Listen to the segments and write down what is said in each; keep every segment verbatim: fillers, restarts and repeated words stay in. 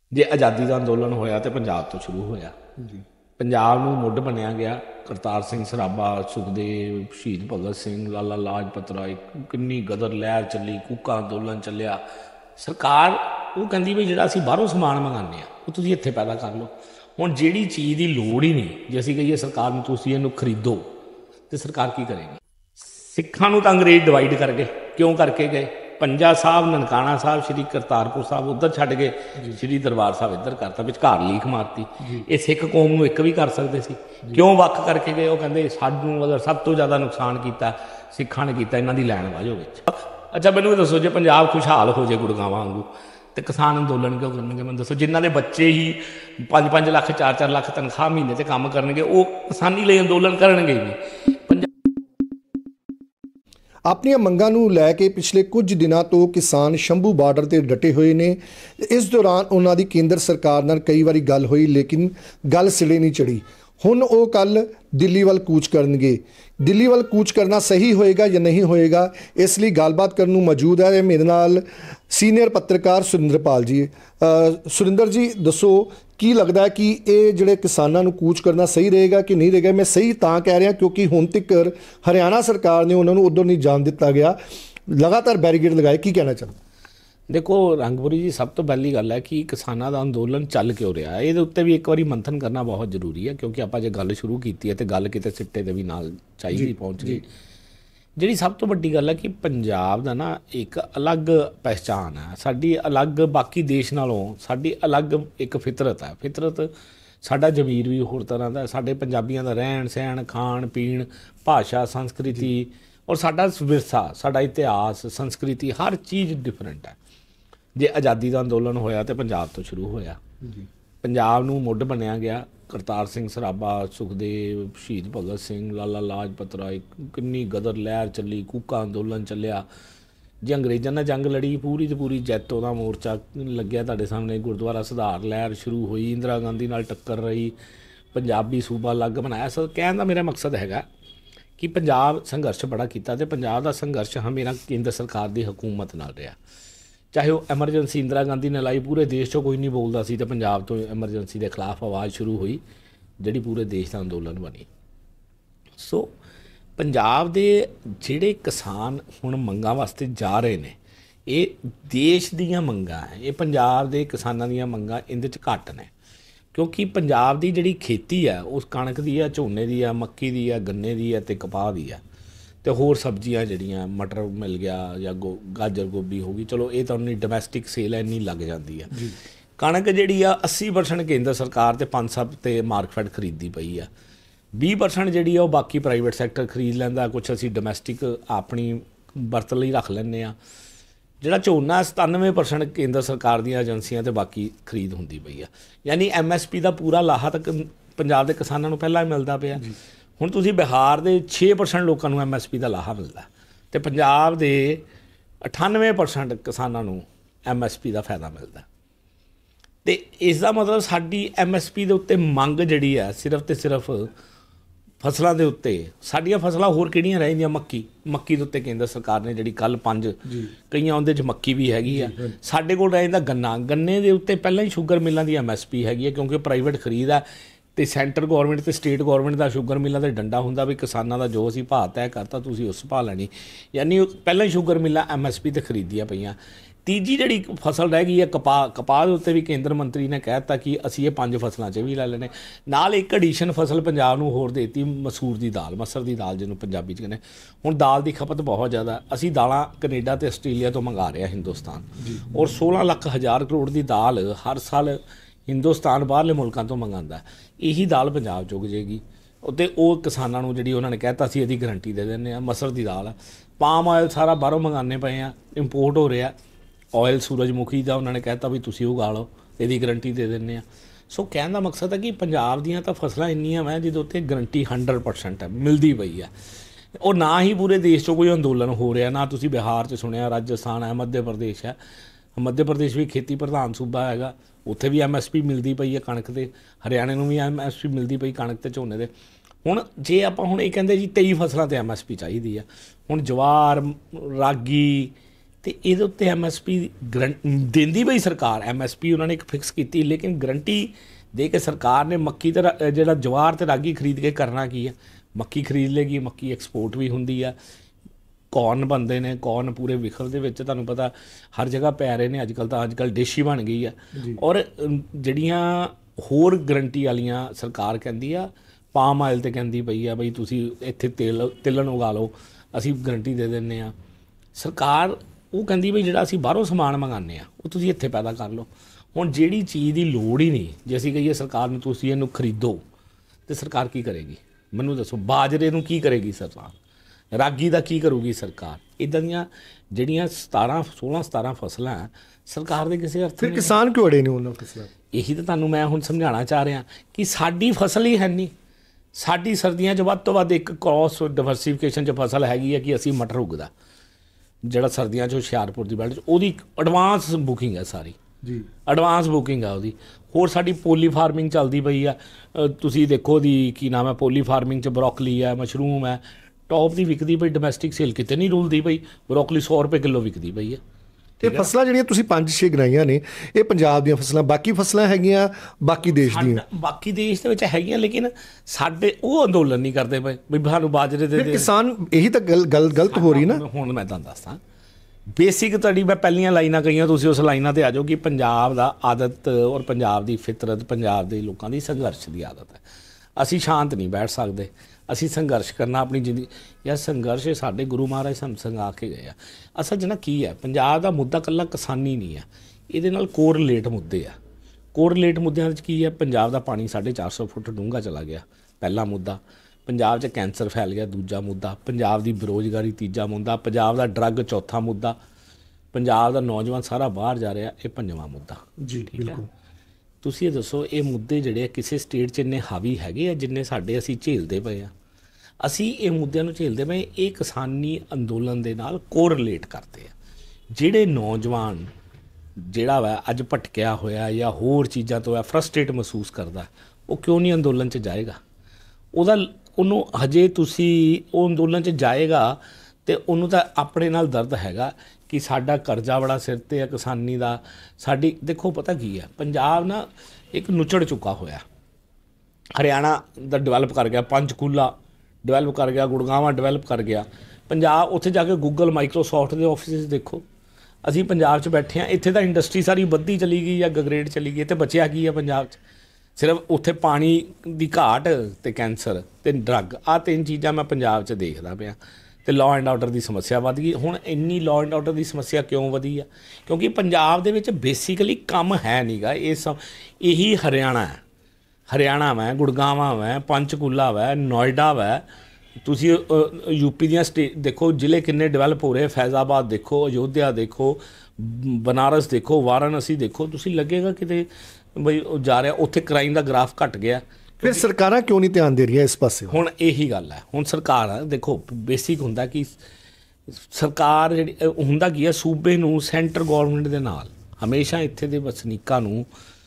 ਜੇ ਆਜ਼ਾਦੀ ਦਾ ਅੰਦੋਲਨ ਹੋਇਆ ਤੇ ਪੰਜਾਬ ਤੋਂ ਸ਼ੁਰੂ ਹੋਇਆ। ਜੀ ਪੰਜਾਬ ਨੂੰ ਮੁੱਢ ਬਣਿਆ ਗਿਆ। ਕਰਤਾਰ ਸਿੰਘ ਸਰਾਭਾ, ਸੁਖਦੇਵ, ਸ਼ਹੀਦ ਭਗਤ ਸਿੰਘ, ਲਾਲਾ ਲਾਜਪਤ ਰਾਏ, ਕਿੰਨੀ ਗਦਰ ਲਹਿਰ ਚੱਲੀ, ਕੂਕਾ ਅੰਦੋਲਨ ਚੱਲਿਆ। ਸਰਕਾਰ ਉਹ ਕਹਿੰਦੀ ਵੀ ਜਿਹੜਾ ਅਸੀਂ ਬਾਹਰੋਂ ਸਮਾਨ ਮੰਗਾਉਂਦੇ ਹਾਂ ਉਹ ਤੁਸੀਂ ਇੱਥੇ ਪੈਦਾ ਕਰ ਲਓ। ਹੁਣ ਜਿਹੜੀ ਚੀਜ਼ ਦੀ ਲੋੜ ਹੀ ਨਹੀਂ, ਜੇ ਅਸੀਂ ਕਹੀਏ ਸਰਕਾਰ ਨੂੰ ਤੁਸੀਂ ਇਹਨੂੰ ਖਰੀਦੋ, ਤੇ ਸਰਕਾਰ ਕੀ ਕਰੇਗੀ? ਸਿੱਖਾਂ ਨੂੰ ਤਾਂ ਅੰਗਰੇਜ਼ ਡਿਵਾਈਡ ਕਰ ਗਏ। ਕਿਉਂ ਕਰਕੇ ਗਏ? ਪੰਜਾ ਸਾਹਿਬ, ਨਨਕਾਣਾ ਸਾਹਿਬ, ਸ਼੍ਰੀ ਕਰਤਾਰਪੁਰ ਸਾਹਿਬ ਉੱਧਰ ਛੱਡ ਗਏ, ਸ਼੍ਰੀ ਦਰਬਾਰ ਸਾਹਿਬ ਇੱਧਰ ਕਰਤਾ, ਵਿਚਕਾਰ ਲੀਕ ਮਾਰਤੀ। ਇਹ ਸਿੱਖ ਕੌਮ ਨੂੰ ਇੱਕ ਵੀ ਕਰ ਸਕਦੇ ਸੀ। ਕਿਉਂ ਵੱਖ ਕਰਕੇ ਗਏ? ਉਹ ਕਹਿੰਦੇ ਸਾਨੂੰ ਅਗਰ ਸਭ ਤੋਂ ਜ਼ਿਆਦਾ ਨੁਕਸਾਨ ਕੀਤਾ ਸਿੱਖਾਂ ਨੇ ਕੀਤਾ, ਇਹਨਾਂ ਦੀ ਲੈਣ ਵਾਜੋ ਵਿੱਚ। ਅੱਛਾ ਮੈਨੂੰ ਇਹ ਦੱਸੋ, ਜੇ ਪੰਜਾਬ ਖੁਸ਼ਹਾਲ ਹੋ ਜੇ ਗੁੜਗਾਵਾਂ ਵਾਂਗੂ, ਤੇ ਕਿਸਾਨ ਅੰਦੋਲਨ ਕਿਉਂ ਕਰਨਗੇ? ਮੈਨੂੰ ਦੱਸੋ। ਜਿਨ੍ਹਾਂ ਦੇ ਬੱਚੇ ਹੀ ਪੰਜ ਪੰਜ ਲੱਖ ਚਾਰ ਚਾਰ ਲੱਖ ਤਨਖਾਹ ਮਹੀਨੇ 'ਤੇ ਕੰਮ ਕਰਨਗੇ, ਉਹ ਕਿਸਾਨੀ ਲਈ ਅੰਦੋਲਨ ਕਰਨਗੇ ਵੀ। ਆਪਣੀਆਂ ਮੰਗਾਂ ਨੂੰ ਲੈ ਕੇ ਪਿਛਲੇ ਕੁਝ ਦਿਨਾਂ ਤੋਂ ਕਿਸਾਨ ਸ਼ੰਭੂ ਬਾਰਡਰ ਤੇ ਡਟੇ ਹੋਏ ਨੇ। ਇਸ ਦੌਰਾਨ ਉਹਨਾਂ ਦੀ ਕੇਂਦਰ ਸਰਕਾਰ ਨਾਲ ਕਈ ਵਾਰੀ ਗੱਲ ਹੋਈ, ਲੇਕਿਨ ਗੱਲ ਸਿਰੇ ਨਹੀਂ ਚੜੀ। ਹੁਣ ਉਹ ਕੱਲ੍ਹ ਦਿੱਲੀ ਵੱਲ ਕੂਚ ਕਰਨਗੇ। ਦਿੱਲੀ ਵੱਲ ਕੂਚ ਕਰਨਾ ਸਹੀ ਹੋਏਗਾ ਜਾਂ ਨਹੀਂ ਹੋਏਗਾ, ਇਸ ਲਈ ਗੱਲਬਾਤ ਕਰਨ ਨੂੰ ਮੌਜੂਦ ਹੈ ਮੇਰੇ ਨਾਲ ਸੀਨੀਅਰ ਪੱਤਰਕਾਰ ਸੁਰਿੰਦਰਪਾਲ ਜੀ। ਸੁਰਿੰਦਰ ਜੀ ਦੱਸੋ, ਕੀ ਲੱਗਦਾ ਹੈ ਕਿ ਇਹ ਜਿਹੜੇ ਕਿਸਾਨਾਂ ਨੂੰ ਕੂਚ ਕਰਨਾ ਸਹੀ ਰਹੇਗਾ ਕਿ ਨਹੀਂ ਰਹੇਗਾ? ਮੈਂ ਸਹੀ ਤਾਂ ਕਹਿ ਰਿਹਾ ਕਿਉਂਕਿ ਹੁਣ ਤੱਕ ਹਰਿਆਣਾ ਸਰਕਾਰ ਨੇ ਉਹਨਾਂ ਨੂੰ ਉੱਧਰ ਨਹੀਂ ਜਾਣ ਦਿੱਤਾ ਗਿਆ, ਲਗਾਤਾਰ ਬੈਰੀਕੇਡ ਲਗਾਏ। ਕੀ ਕਹਿਣਾ ਚਾਹੁੰਦੇ? ਦੇਖੋ ਰੰਗਪੁਰੀ ਜੀ, ਸਭ ਤੋਂ ਪਹਿਲੀ ਗੱਲ ਹੈ ਕਿ ਕਿਸਾਨਾਂ ਦਾ ਅੰਦੋਲਨ ਚੱਲ ਕਿਉਂ ਰਿਹਾ, ਇਹਦੇ ਉੱਤੇ ਵੀ ਇੱਕ ਵਾਰੀ ਮੰਥਨ ਕਰਨਾ ਬਹੁਤ ਜ਼ਰੂਰੀ ਹੈ। ਕਿਉਂਕਿ ਆਪਾਂ ਜੇ ਗੱਲ ਸ਼ੁਰੂ ਕੀਤੀ ਹੈ ਤੇ ਗੱਲ ਕਿਤੇ ਸਿੱਟੇ 'ਤੇ ਵੀ ਨਾਲ ਚਾਹੀਦੀ ਪਹੁੰਚ ਗਈ। ਜਿਹੜੀ ਸਭ ਤੋਂ ਵੱਡੀ ਗੱਲ ਹੈ ਕਿ ਪੰਜਾਬ ਦਾ ਨਾ ਇੱਕ ਅਲੱਗ ਪਹਿਚਾਣ ਹੈ ਸਾਡੀ, ਅਲੱਗ ਬਾਕੀ ਦੇਸ਼ ਨਾਲੋਂ ਸਾਡੀ ਅਲੱਗ ਇੱਕ ਫਿਤਰਤ ਹੈ। ਫਿਤਰਤ ਸਾਡਾ ਜ਼ਮੀਰ ਵੀ ਹੋਰ ਤਰ੍ਹਾਂ ਦਾ, ਸਾਡੇ ਪੰਜਾਬੀਆਂ ਦਾ ਰਹਿਣ ਸਹਿਣ, ਖਾਣ ਪੀਣ, ਭਾਸ਼ਾ, ਸੰਸਕ੍ਰਿਤੀ ਔਰ ਸਾਡਾ ਵਿਰਸਾ, ਸਾਡਾ ਇਤਿਹਾਸ, ਸੰਸਕ੍ਰਿਤੀ, ਹਰ ਚੀਜ਼ ਡਿਫਰੈਂਟ ਹੈ। ਜੇ ਆਜ਼ਾਦੀ ਦਾ ਅੰਦੋਲਨ ਹੋਇਆ ਤੇ ਪੰਜਾਬ ਤੋਂ ਸ਼ੁਰੂ ਹੋਇਆ। ਪੰਜਾਬ ਨੂੰ ਮੁੱਢ ਬਣਿਆ ਗਿਆ। ਕਰਤਾਰ ਸਿੰਘ ਸਰਾਭਾ, ਸੁਖਦੇਵ, ਸ਼ਹੀਦ ਭਗਤ ਸਿੰਘ, ਲਾਲਾ ਲਾਜਪਤ ਰਾਏ, ਕਿੰਨੀ ਗਦਰ ਲਹਿਰ ਚੱਲੀ, ਕੂਕਾ ਅੰਦੋਲਨ ਚੱਲਿਆ। ਜੇ ਅੰਗਰੇਜ਼ਾਂ ਨਾਲ ਜੰਗ ਲੜੀ, ਪੂਰੀ ਤੇ ਪੂਰੀ ਜਿੱਤ ਉਹਦਾ ਮੋਰਚਾ ਲੱਗਿਆ ਤੁਹਾਡੇ ਸਾਹਮਣੇ। ਗੁਰਦੁਆਰਾ ਸੁਧਾਰ ਲਹਿਰ ਸ਼ੁਰੂ ਹੋਈ, ਇੰਦਰਾ ਗਾਂਧੀ ਨਾਲ ਟੱਕਰ ਰਹੀ, ਪੰਜਾਬੀ ਸੂਬਾ ਅਲੱਗ ਬਣਾਇਆ। ਸੋ ਕਹਿਣ ਦਾ ਮੇਰਾ ਮਕਸਦ ਹੈਗਾ ਕਿ ਪੰਜਾਬ ਸੰਘਰਸ਼ ਬੜਾ ਕੀਤਾ ਅਤੇ ਪੰਜਾਬ ਦਾ ਸੰਘਰਸ਼ ਹਮੇਸ਼ਾ ਕੇਂਦਰ ਸਰਕਾਰ ਦੀ ਹਕੂਮਤ ਨਾਲ ਰਿਹਾ। ਚਾਹੇ ਉਹ ਐਮਰਜੈਂਸੀ ਇੰਦਰਾ ਗਾਂਧੀ ਨੇ ਲਾਈ, ਪੂਰੇ ਦੇਸ਼ 'ਚੋਂ ਕੋਈ ਨਹੀਂ ਬੋਲਦਾ ਸੀ, ਅਤੇ ਪੰਜਾਬ ਤੋਂ ਐਮਰਜੈਂਸੀ ਦੇ ਖਿਲਾਫ ਆਵਾਜ਼ ਸ਼ੁਰੂ ਹੋਈ, ਜਿਹੜੀ ਪੂਰੇ ਦੇਸ਼ ਦਾ ਅੰਦੋਲਨ ਬਣੀ। ਸੋ ਪੰਜਾਬ ਦੇ ਜਿਹੜੇ ਕਿਸਾਨ ਹੁਣ ਮੰਗਾਂ ਵਾਸਤੇ ਜਾ ਰਹੇ ਨੇ, ਇਹ ਦੇਸ਼ ਦੀਆਂ ਮੰਗਾਂ ਹੈ, ਇਹ ਪੰਜਾਬ ਦੇ ਕਿਸਾਨਾਂ ਦੀਆਂ ਮੰਗਾਂ ਇਹਦੇ 'ਚ ਘੱਟ ਨੇ। ਕਿਉਂਕਿ ਪੰਜਾਬ ਦੀ ਜਿਹੜੀ ਖੇਤੀ ਹੈ ਉਸ ਕਣਕ ਦੀ ਆ, ਝੋਨੇ ਦੀ ਆ, ਮੱਕੀ ਦੀ ਆ, ਗੰਨੇ ਦੀ ਆ ਅਤੇ ਕਪਾਹ ਦੀ ਆ, ਅਤੇ ਹੋਰ ਸਬਜ਼ੀਆਂ ਜਿਹੜੀਆਂ ਮਟਰ ਮਿਲ ਗਿਆ ਜਾਂ ਗੋ ਗਾਜਰ ਗੋਭੀ ਹੋ ਗਈ, ਚਲੋ ਇਹ ਤਾਂ ਉਨੀ ਡੋਮੈਸਟਿਕ ਸੇਲ ਇੰਨੀ ਲੱਗ ਜਾਂਦੀ ਆ। ਕਣਕ ਜਿਹੜੀ ਆ ਅੱਸੀ ਪਰਸੈਂਟ ਕੇਂਦਰ ਸਰਕਾਰ ਅਤੇ ਪੰਜ ਸੱਤ ਤੇ ਮਾਰਕਫੈਡ ਖਰੀਦਦੀ ਪਈ ਆ। ਵੀਹ ਪਰਸੈਂਟ ਜਿਹੜੀ ਆ ਉਹ ਬਾਕੀ ਪ੍ਰਾਈਵੇਟ ਸੈਕਟਰ ਖਰੀਦ ਲੈਂਦਾ, ਕੁਛ ਅਸੀਂ ਡੋਮੈਸਟਿਕ ਆਪਣੀ ਵਰਤ ਲਈ ਰੱਖ ਲੈਂਦੇ ਹਾਂ। ਜਿਹੜਾ ਝੋਨਾ ਸਤਾਨਵੇਂ ਪਰਸੈਂਟ ਕੇਂਦਰ ਸਰਕਾਰ ਦੀਆਂ ਏਜੰਸੀਆਂ ਅਤੇ ਬਾਕੀ ਖਰੀਦ ਹੁੰਦੀ ਪਈ ਆ। ਯਾਨੀ ਐਮ ਐਸ ਪੀ ਦਾ ਪੂਰਾ ਲਾਹਾ ਤੱਕ ਪੰਜਾਬ ਦੇ ਕਿਸਾਨਾਂ ਨੂੰ ਪਹਿਲਾਂ ਹੀ ਮਿਲਦਾ ਪਿਆ। ਹੁਣ ਤੁਸੀਂ ਬਿਹਾਰ ਦੇ ਛੇ ਪਰਸੈਂਟ ਲੋਕਾਂ ਨੂੰ ਐਮ ਐਸ ਪੀ ਦਾ ਲਾਹਾ ਮਿਲਦਾ, ਅਤੇ ਪੰਜਾਬ ਦੇ ਅਠਾਨਵੇਂ ਪਰਸੈਂਟ ਕਿਸਾਨਾਂ ਨੂੰ ਐਮ ਐਸ ਪੀ ਦਾ ਫਾਇਦਾ ਮਿਲਦਾ। ਅਤੇ ਇਸ ਦਾ ਮਤਲਬ ਸਾਡੀ ਐਮ ਐਸ ਪੀ ਦੇ ਉੱਤੇ ਮੰਗ ਜਿਹੜੀ ਹੈ ਸਿਰਫ ਅਤੇ ਸਿਰਫ ਫਸਲਾਂ ਦੇ ਉੱਤੇ। ਸਾਡੀਆਂ ਫਸਲਾਂ ਹੋਰ ਕਿਹੜੀਆਂ ਰਹਿ ਜਾਂਦੀਆਂ? ਮੱਕੀ, ਮੱਕੀ ਦੇ ਉੱਤੇ ਕੇਂਦਰ ਸਰਕਾਰ ਨੇ ਜਿਹੜੀ ਕੱਲ੍ਹ ਪੰਜ ਕਈਆਂ ਉਹਦੇ 'ਚ ਮੱਕੀ ਵੀ ਹੈਗੀ ਆ। ਸਾਡੇ ਕੋਲ ਰਹਿ ਜਾਂਦਾ ਗੰਨਾ, ਗੰਨੇ ਦੇ ਉੱਤੇ ਪਹਿਲਾਂ ਹੀ ਸ਼ੂਗਰ ਮਿਲਾਂ ਦੀ ਐਮ ਐਸ ਪੀ ਹੈਗੀ ਹੈ, ਕਿਉਂਕਿ ਪ੍ਰਾਈਵੇਟ ਖਰੀਦ ਆ ਅਤੇ ਸੈਂਟਰ ਗੌਰਮੈਂਟ ਅਤੇ ਸਟੇਟ ਗੌਰਮੈਂਟ ਦਾ ਸ਼ੂਗਰ ਮਿਲਾਂ ਦਾ ਡੰਡਾ ਹੁੰਦਾ ਵੀ ਕਿਸਾਨਾਂ ਦਾ ਜੋ ਅਸੀਂ ਭਾਅ ਤੈਅ ਕਰਤਾ ਤੁਸੀਂ ਉਸ ਭਾਅ ਲੈਣੀ। ਯਾਨੀ ਉਹ ਪਹਿਲਾਂ ਹੀ ਸ਼ੂਗਰ ਮਿਲਾਂ ਐਮ ਐਸ ਪੀ 'ਤੇ ਖਰੀਦੀਆਂ ਪਈਆਂ। ਤੀਜੀ ਜਿਹੜੀ ਫਸਲ ਰਹਿ ਗਈ ਹੈ ਕਪਾਹ, ਕਪਾਹ ਦੇ ਉੱਤੇ ਵੀ ਕੇਂਦਰ ਮੰਤਰੀ ਨੇ ਕਹਿ ਦਿੱਤਾ ਕਿ ਅਸੀਂ ਇਹ ਪੰਜ ਫਸਲਾਂ 'ਚ ਵੀ ਲੈ ਲੈਣੇ। ਨਾਲ ਇੱਕ ਐਡੀਸ਼ਨ ਫਸਲ ਪੰਜਾਬ ਨੂੰ ਹੋਰ ਦੇ ਦਿੱਤੀ, ਮਸੂਰ ਦੀ ਦਾਲ, ਮਸਰ ਦੀ ਦਾਲ ਜਿਹਨੂੰ ਪੰਜਾਬੀ 'ਚ ਕਹਿੰਦੇ। ਹੁਣ ਦਾਲ ਦੀ ਖਪਤ ਬਹੁਤ ਜ਼ਿਆਦਾ, ਅਸੀਂ ਦਾਲਾਂ ਕੈਨੇਡਾ ਅਤੇ ਆਸਟ੍ਰੇਲੀਆ ਤੋਂ ਮੰਗਾ ਰਹੇ ਹਾਂ ਹਿੰਦੁਸਤਾਨ, ਔਰ ਸੋਲਾਂ ਲੱਖ ਹਜ਼ਾਰ ਕਰੋੜ ਦੀ ਦਾਲ ਹਰ ਸਾਲ ਹਿੰਦੁਸਤਾਨ ਬਾਹਰਲੇ ਮੁਲਕਾਂ ਤੋਂ ਮੰਗਵਾਉਂਦਾ। ਇਹੀ ਦਾਲ ਪੰਜਾਬ 'ਚ ਉਗ ਜਾਏਗੀ, ਅਤੇ ਉਹ ਕਿਸਾਨਾਂ ਨੂੰ ਜਿਹੜੀ ਉਹਨਾਂ ਨੇ ਕਹਿਤਾ ਸੀ ਇਹਦੀ ਗਰੰਟੀ ਦੇ ਦਿੰਦੇ ਹਾਂ। ਮਸਰ ਦੀ ਦਾਲ, ਪਾਮ ਆਇਲ ਸਾਰਾ ਬਾਹਰੋਂ ਮੰਗਵਾਉਂਦੇ ਪਏ ਆ, ਇੰਪੋਰਟ ਹੋ ਰਿਹਾ। ਆਇਲ ਸੂਰਜਮੁਖੀ ਦਾ ਉਹਨਾਂ ਨੇ ਕਹਿਤਾ ਵੀ ਤੁਸੀਂ ਉਗਾ ਲਓ, ਇਹਦੀ ਗਰੰਟੀ ਦੇ ਦਿੰਦੇ ਹਾਂ। ਸੋ ਕਹਿਣ ਦਾ ਮਕਸਦ ਹੈ ਕਿ ਪੰਜਾਬ ਦੀਆਂ ਤਾਂ ਫਸਲਾਂ ਇੰਨੀਆਂ ਮੈਂ ਜਿਹਦੇ ਉੱਤੇ ਗਰੰਟੀ ਹੰਡਰਡ ਪਰਸੈਂਟ ਹੈ, ਮਿਲਦੀ ਪਈ ਹੈ। ਉਹ ਨਾ ਹੀ ਪੂਰੇ ਦੇਸ਼ 'ਚੋਂ ਕੋਈ ਅੰਦੋਲਨ ਹੋ ਰਿਹਾ, ਨਾ ਤੁਸੀਂ ਬਿਹਾਰ 'ਚ ਸੁਣਿਆ, ਰਾਜਸਥਾਨ ਹੈ, ਮੱਧ ਪ੍ਰਦੇਸ਼ ਹੈ। ਮੱਧ ਪ੍ਰਦੇਸ਼ ਵੀ ਖੇਤੀ ਪ੍ਰਧਾਨ ਸੂਬਾ ਹੈਗਾ, ਉੱਥੇ ਵੀ ਐਮ ਐਸ ਪੀ ਮਿਲਦੀ ਪਈ ਹੈ ਕਣਕ 'ਤੇ। ਹਰਿਆਣੇ ਨੂੰ ਵੀ ਐਮ ਐਸ ਪੀ ਮਿਲਦੀ ਪਈ ਕਣਕ ਅਤੇ ਝੋਨੇ ਦੇ। ਹੁਣ ਜੇ ਆਪਾਂ ਹੁਣ ਇਹ ਕਹਿੰਦੇ ਜੀ ਤੇਈ ਫਸਲਾਂ 'ਤੇ ਐਮ ਐਸ ਪੀ ਚਾਹੀਦੀ ਆ, ਹੁਣ ਜਵਾਰ, ਰਾਗੀ ਤੇ ਇਹਦੇ ਉੱਤੇ ਐਮ ਐਸ ਪੀ ਗਰੰ ਦਿੰਦੀ ਪਈ ਸਰਕਾਰ। ਐਮ ਐਸ ਪੀ ਉਹਨਾਂ ਨੇ ਇੱਕ ਫਿਕਸ ਕੀਤੀ, ਲੇਕਿਨ ਗਰੰਟੀ ਦੇ ਕੇ ਸਰਕਾਰ ਨੇ ਮੱਕੀ ਤੇ ਰਾ- ਜਿਹੜਾ ਜਵਾਰ ਤੇ ਰਾਗੀ ਖਰੀਦ ਕੇ ਕਰਨਾ ਕੀ ਆ? ਮੱਕੀ ਖਰੀਦ ਲੇਗੀ, ਮੱਕੀ ਐਕਸਪੋਰਟ ਵੀ ਹੁੰਦੀ ਆ, ਕੌਰਨ ਬਣਦੇ ਨੇ, ਕੌਰਨ ਪੂਰੇ ਵਿਖਰ ਦੇ ਵਿੱਚ ਤੁਹਾਨੂੰ ਪਤਾ ਹਰ ਜਗ੍ਹਾ ਪੈ ਰਹੇ ਨੇ ਅੱਜ ਕੱਲ੍ਹ। ਤਾਂ ਅੱਜ ਕੱਲ੍ਹ ਡਿਸ਼ ਹੀ ਬਣ ਗਈ ਆ। ਔਰ ਅਮ, ਜਿਹੜੀਆਂ ਹੋਰ ਗਰੰਟੀ ਵਾਲੀਆਂ ਸਰਕਾਰ ਕਹਿੰਦੀ ਆ, ਪਾਮ ਆਇਲ ਤੇ ਕਹਿੰਦੀ ਪਈ ਆ ਬਈ ਤੁਸੀਂ ਇੱਥੇ ਤੇਲ ਤਿਲਨ ਉਗਾ ਲਓ, ਅਸੀਂ ਗਰੰਟੀ ਦੇ ਦਿੰਦੇ ਆ। ਸਰਕਾਰ ਉਹ ਕਹਿੰਦੀ ਬਈ ਜਿਹੜਾ ਅਸੀਂ ਬਾਹਰੋਂ ਸਮਾਨ ਮੰਗਾਉਂਦੇ ਆ ਉਹ ਤੁਸੀਂ ਇੱਥੇ ਪੈਦਾ ਕਰ ਲਓ। ਹੁਣ ਜਿਹੜੀ ਚੀਜ਼ ਦੀ ਲੋੜ ਹੀ ਨਹੀਂ, ਜੇ ਅਸੀਂ ਕਹੀਏ ਸਰਕਾਰ ਨੂੰ ਤੁਸੀਂ ਇਹਨੂੰ ਖਰੀਦੋ, ਤੇ ਸਰਕਾਰ ਕੀ ਕਰੇਗੀ? ਮੈਨੂੰ ਦੱਸੋ। ਬਾਜਰੇ ਨੂੰ ਕੀ ਕਰੇਗੀ ਸਰਕਾਰ? ਰਾਗੀ ਦਾ ਕੀ ਕਰੂਗੀ ਸਰਕਾਰ? ਇੱਦਾਂ ਦੀਆਂ ਜਿਹੜੀਆਂ ਸਤਾਰਾਂ ਸੋਲਾਂ ਸਤਾਰਾਂ ਫਸਲਾਂ ਹੈ, ਸਰਕਾਰ ਦੇ ਕਿਸੇ ਅਰਥ ਫਿਰ ਕਿਸਾਨ ਕਿਉਂ ਅੜੇ ਨੇ ਉਹਨਾਂ ਫਸਲਾਂ? ਇਹੀ ਤਾਂ ਤੁਹਾਨੂੰ ਮੈਂ ਹੁਣ ਸਮਝਾਉਣਾ ਚਾਹ ਰਿਹਾ ਕਿ ਸਾਡੀ ਫਸਲ ਹੀ ਹੈ ਨਹੀਂ। ਸਾਡੀ ਸਰਦੀਆਂ 'ਚ ਵੱਧ ਤੋਂ ਵੱਧ ਇੱਕ ਕ੍ਰੋਸ ਡਿਵਰਸੀਫਿਕੇਸ਼ਨ 'ਚ ਫਸਲ ਹੈਗੀ ਹੈ ਕਿ ਅਸੀਂ ਮਟਰ ਉਗਦਾ, ਜਿਹੜਾ ਸਰਦੀਆਂ 'ਚ ਹੁਸ਼ਿਆਰਪੁਰ ਦੀ ਬੈਲਟ 'ਚ ਉਹਦੀ ਐਡਵਾਂਸ ਬੁਕਿੰਗ ਹੈ ਸਾਰੀ ਜੀ, ਐਡਵਾਂਸ ਬੁਕਿੰਗ ਆ ਉਹਦੀ। ਹੋਰ ਸਾਡੀ ਪੋਲੀ ਫਾਰਮਿੰਗ ਚੱਲਦੀ ਪਈ ਆ। ਅ, ਤੁਸੀਂ ਦੇਖੋ ਉਹਦੀ ਕੀ ਨਾਮ ਹੈ, ਪੋਲੀ ਫਾਰਮਿੰਗ 'ਚ ਬਰੋਕਲੀ ਹੈ, ਮਸ਼ਰੂਮ ਹੈ, ਟੌਪ ਦੀ ਵਿਕਦੀ ਪਈ। ਡੋਮੈਸਟਿਕ ਸੇਲ ਕਿਤੇ ਨਹੀਂ ਰੁਲਦੀ ਪਈ। ਬਰੋਕਲੀ ਸੌ ਰੁਪਏ ਕਿਲੋ ਵਿਕਦੀ ਪਈ ਹੈ। ਤੇ ਫਸਲਾਂ ਜਿਹੜੀਆਂ ਤੁਸੀਂ ਪੰਜ ਛੇ ਗਿਣਾਈਆਂ ਨੇ, ਇਹ ਪੰਜਾਬ ਦੀਆਂ ਫਸਲਾਂ, ਬਾਕੀ ਫਸਲਾਂ ਹੈਗੀਆਂ ਬਾਕੀ ਦੇਸ਼ ਦੀਆਂ। ਸਾਡਾ- ਬਾਕੀ ਦੇਸ਼ ਦੇ ਵਿੱਚ ਹੈਗੀਆਂ, ਲੇਕਿਨ ਸਾਡੇ ਉਹ ਅੰਦੋਲਨ ਨਹੀਂ ਕਰਦੇ ਪਏ ਵੀ ਸਾਨੂੰ ਬਾਜਰੇ ਦੇ ਫਿਰ ਦੇ। ਕਿਸਾਨ ਇਹੀ ਤਾਂ ਗੱਲ ਗੱਲ ਗਲਤ ਹੋ ਰਹੀ ਨਾ। ਹੁਣ ਮੈਂ ਤੁਹਾਨੂੰ ਦੱਸਦਾ ਬੇਸਿਕ ਤੁਹਾਡੀ ਮੈਂ ਪਹਿਲੀਆਂ ਲਾਈਨਾਂ ਕਹੀਆਂ, ਤੁਸੀਂ ਉਸ ਲਾਈਨਾਂ ਤੇ ਆ ਜਾਓ ਕਿ ਪੰਜਾਬ ਦਾ ਆਦਤ ਔਰ ਪੰਜਾਬ ਦੀ ਫਿਤਰਤ, ਪੰਜਾਬ ਦੇ ਲੋਕਾਂ ਦੀ ਸੰਘਰਸ਼ ਦੀ ਆਦਤ ਹੈ। ਅਸੀਂ ਸ਼ਾਂਤ ਨਹੀਂ ਬੈਠ ਸਕਦੇ, ਅਸੀਂ ਸੰਘਰਸ਼ ਕਰਨਾ ਆਪਣੀ ਜ਼ਿੰਦਗੀ। ਯਾਰ ਸੰਘਰਸ਼ ਸਾਡੇ ਗੁਰੂ ਮਹਾਰਾਜ ਸਾਨੂੰ ਸੰਘਾ ਕੇ ਗਏ ਆ। ਅਸਲ 'ਚ ਨਾ ਕੀ ਹੈ, ਪੰਜਾਬ ਦਾ ਮੁੱਦਾ ਇਕੱਲਾ ਕਿਸਾਨੀ ਨਹੀਂ ਆ, ਇਹਦੇ ਨਾਲ ਕੋਰਲੇਟ ਮੁੱਦੇ ਆ। ਕੋਰਲੇਟ ਮੁੱਦਿਆਂ ਵਿੱਚ ਕੀ ਹੈ? ਪੰਜਾਬ ਦਾ ਪਾਣੀ ਸਾਢੇ ਚਾਰ ਸੌ ਫੁੱਟ ਡੂੰਘਾ ਚਲਾ ਗਿਆ, ਪਹਿਲਾ ਮੁੱਦਾ। ਪੰਜਾਬ 'ਚ ਕੈਂਸਰ ਫੈਲ ਗਿਆ, ਦੂਜਾ ਮੁੱਦਾ। ਪੰਜਾਬ ਦੀ ਬੇਰੁਜ਼ਗਾਰੀ, ਤੀਜਾ ਮੁੱਦਾ। ਪੰਜਾਬ ਦਾ ਡਰੱਗ, ਚੌਥਾ ਮੁੱਦਾ। ਪੰਜਾਬ ਦਾ ਨੌਜਵਾਨ ਸਾਰਾ ਬਾਹਰ ਜਾ ਰਿਹਾ, ਇਹ ਪੰਜਵਾਂ ਮੁੱਦਾ। ਜੀ ਬਿਲਕੁਲ। ਤੁਸੀਂ ਇਹ ਦੱਸੋ, ਇਹ ਮੁੱਦੇ ਜਿਹੜੇ ਆ ਕਿਸੇ ਸਟੇਟ 'ਚ ਇੰਨੇ ਹਾਵੀ ਹੈਗੇ ਆ ਜਿੰਨੇ ਸਾਡੇ ਅਸੀਂ ਝੇਲਦੇ ਪਏ ਆ? ਅਸੀਂ ਇਹ ਮੁੱਦਿਆਂ ਨੂੰ ਝੇਲਦੇ ਪਏ, ਇਹ ਕਿਸਾਨੀ ਅੰਦੋਲਨ ਦੇ ਨਾਲ ਕੋਰਲੇਟ ਕਰਦੇ ਆ। ਜਿਹੜੇ ਨੌਜਵਾਨ ਜਿਹੜਾ ਵਾ ਅੱਜ ਭਟਕਿਆ ਹੋਇਆ ਜਾਂ ਹੋਰ ਚੀਜ਼ਾਂ ਤੋਂ ਹੈ ਫਰਸਟ੍ਰੇਟ ਮਹਿਸੂਸ ਕਰਦਾ, ਉਹ ਕਿਉਂ ਨਹੀਂ ਅੰਦੋਲਨ 'ਚ ਜਾਏਗਾ? ਉਹਦਾ ਉਹਨੂੰ ਹਜੇ ਤੁਸੀਂ ਉਹ ਅੰਦੋਲਨ 'ਚ ਜਾਏਗਾ ਤੇ ਉਹਨੂੰ ਤਾਂ ਆਪਣੇ ਨਾਲ ਦਰਦ ਹੈਗਾ ਕਿ ਸਾਡਾ ਕਰਜ਼ਾ ਬੜਾ ਸਿਰ 'ਤੇ ਹੈ ਕਿਸਾਨੀ ਦਾ। ਸਾਡੀ ਦੇਖੋ ਪਤਾ ਕੀ ਹੈ, ਪੰਜਾਬ ਨਾ ਇੱਕ ਨੁੱਚੜ ਚੁੱਕਾ ਹੋਇਆ। ਹਰਿਆਣਾ ਦਾ ਡਿਵੈਲਪ ਕਰ ਗਿਆ, ਪੰਚਕੂਲਾ ਡਿਵੈਲਪ ਕਰ ਗਿਆ, ਗੁੜਗਾਵਾਂ ਡਿਵੈਲਪ ਕਰ ਗਿਆ। ਪੰਜਾਬ ਉੱਥੇ ਜਾ ਕੇ ਗੂਗਲ, ਮਾਈਕਰੋਸੌਫਟ ਦੇ ਆਫਿਸਿਸ ਦੇਖੋ। ਅਸੀਂ ਪੰਜਾਬ 'ਚ ਬੈਠੇ ਹਾਂ, ਇੱਥੇ ਤਾਂ ਇੰਡਸਟਰੀ ਸਾਰੀ ਵੱਧਦੀ ਚਲੀ ਗਈ ਜਾਂ ਗਗਰੇਡ ਚਲੀ ਗਈ, ਤੇ ਬਚਿਆ ਕੀ ਹੈ ਪੰਜਾਬ 'ਚ? ਸਿਰਫ ਉੱਥੇ ਪਾਣੀ ਦੀ ਘਾਟ ਤੇ ਕੈਂਸਰ ਤੇ ਡਰੱਗ, ਆਹ ਤਿੰਨ ਚੀਜ਼ਾਂ ਮੈਂ ਪੰਜਾਬ 'ਚ ਦੇਖਦਾ ਪਿਆ। ਤੇ ਲਾਅ ਐਂਡ ਆਰਡਰ ਦੀ ਸਮੱਸਿਆ ਵੱਧ ਗਈ। ਹੁਣ ਇੰਨੀ ਲਾਅ ਐਂਡ ਆਰਡਰ ਦੀ ਸਮੱਸਿਆ ਕਿਉਂ ਵਧੀ ਆ? ਕਿਉਂਕਿ ਪੰਜਾਬ ਦੇ ਵਿੱਚ ਬੇਸਿਕਲੀ ਕੰਮ ਹੈ ਨਹੀਂ ਗਾ। ਇਹ ਸਭ ਇਹੀ ਹਰਿਆਣਾ ਹੈ, ਹਰਿਆਣਾ ਵੈ, ਗੁੜਗਾਵਾਂ ਵੈ, ਪੰਚਕੂਲਾ ਵੈ, ਨੋਇਡਾ ਵੈ। ਤੁਸੀਂ ਯੂਪੀ ਦੀਆਂ ਸਟੇ ਦੇਖੋ, ਜ਼ਿਲ੍ਹੇ ਕਿੰਨੇ ਡਿਵੈਲਪ ਹੋ ਰਹੇ। ਫੈਜ਼ਾਬਾਦ ਦੇਖੋ, ਅਯੋਧਿਆ ਦੇਖੋ, ਬਨਾਰਸ ਦੇਖੋ, ਵਾਰਾਣਸੀ ਦੇਖੋ। ਤੁਸੀਂ ਲੱਗੇਗਾ ਕਿਤੇ ਬਈ ਉਹ ਜਾ ਰਿਹਾ, ਉੱਥੇ ਕ੍ਰਾਈਮ ਦਾ ਗ੍ਰਾਫ ਘਟ ਗਿਆ। ਫਿਰ ਸਰਕਾਰਾਂ ਕਿਉਂ ਨਹੀਂ ਧਿਆਨ ਦੇ ਰਹੀਆਂ ਇਸ ਪਾਸੇ? ਹੁਣ ਇਹੀ ਗੱਲ ਹੈ। ਹੁਣ ਸਰਕਾਰ ਦੇਖੋ, ਬੇਸਿਕ ਹੁੰਦਾ ਕਿ ਸਰਕਾਰ ਜਿਹੜੀ ਹੁੰਦਾ ਕੀ ਹੈ, ਸੂਬੇ ਨੂੰ ਸੈਂਟਰ ਗੌਰਮੈਂਟ ਦੇ ਨਾਲ ਹਮੇਸ਼ਾ ਇੱਥੇ ਦੇ ਵਸਨੀਕਾਂ ਨੂੰ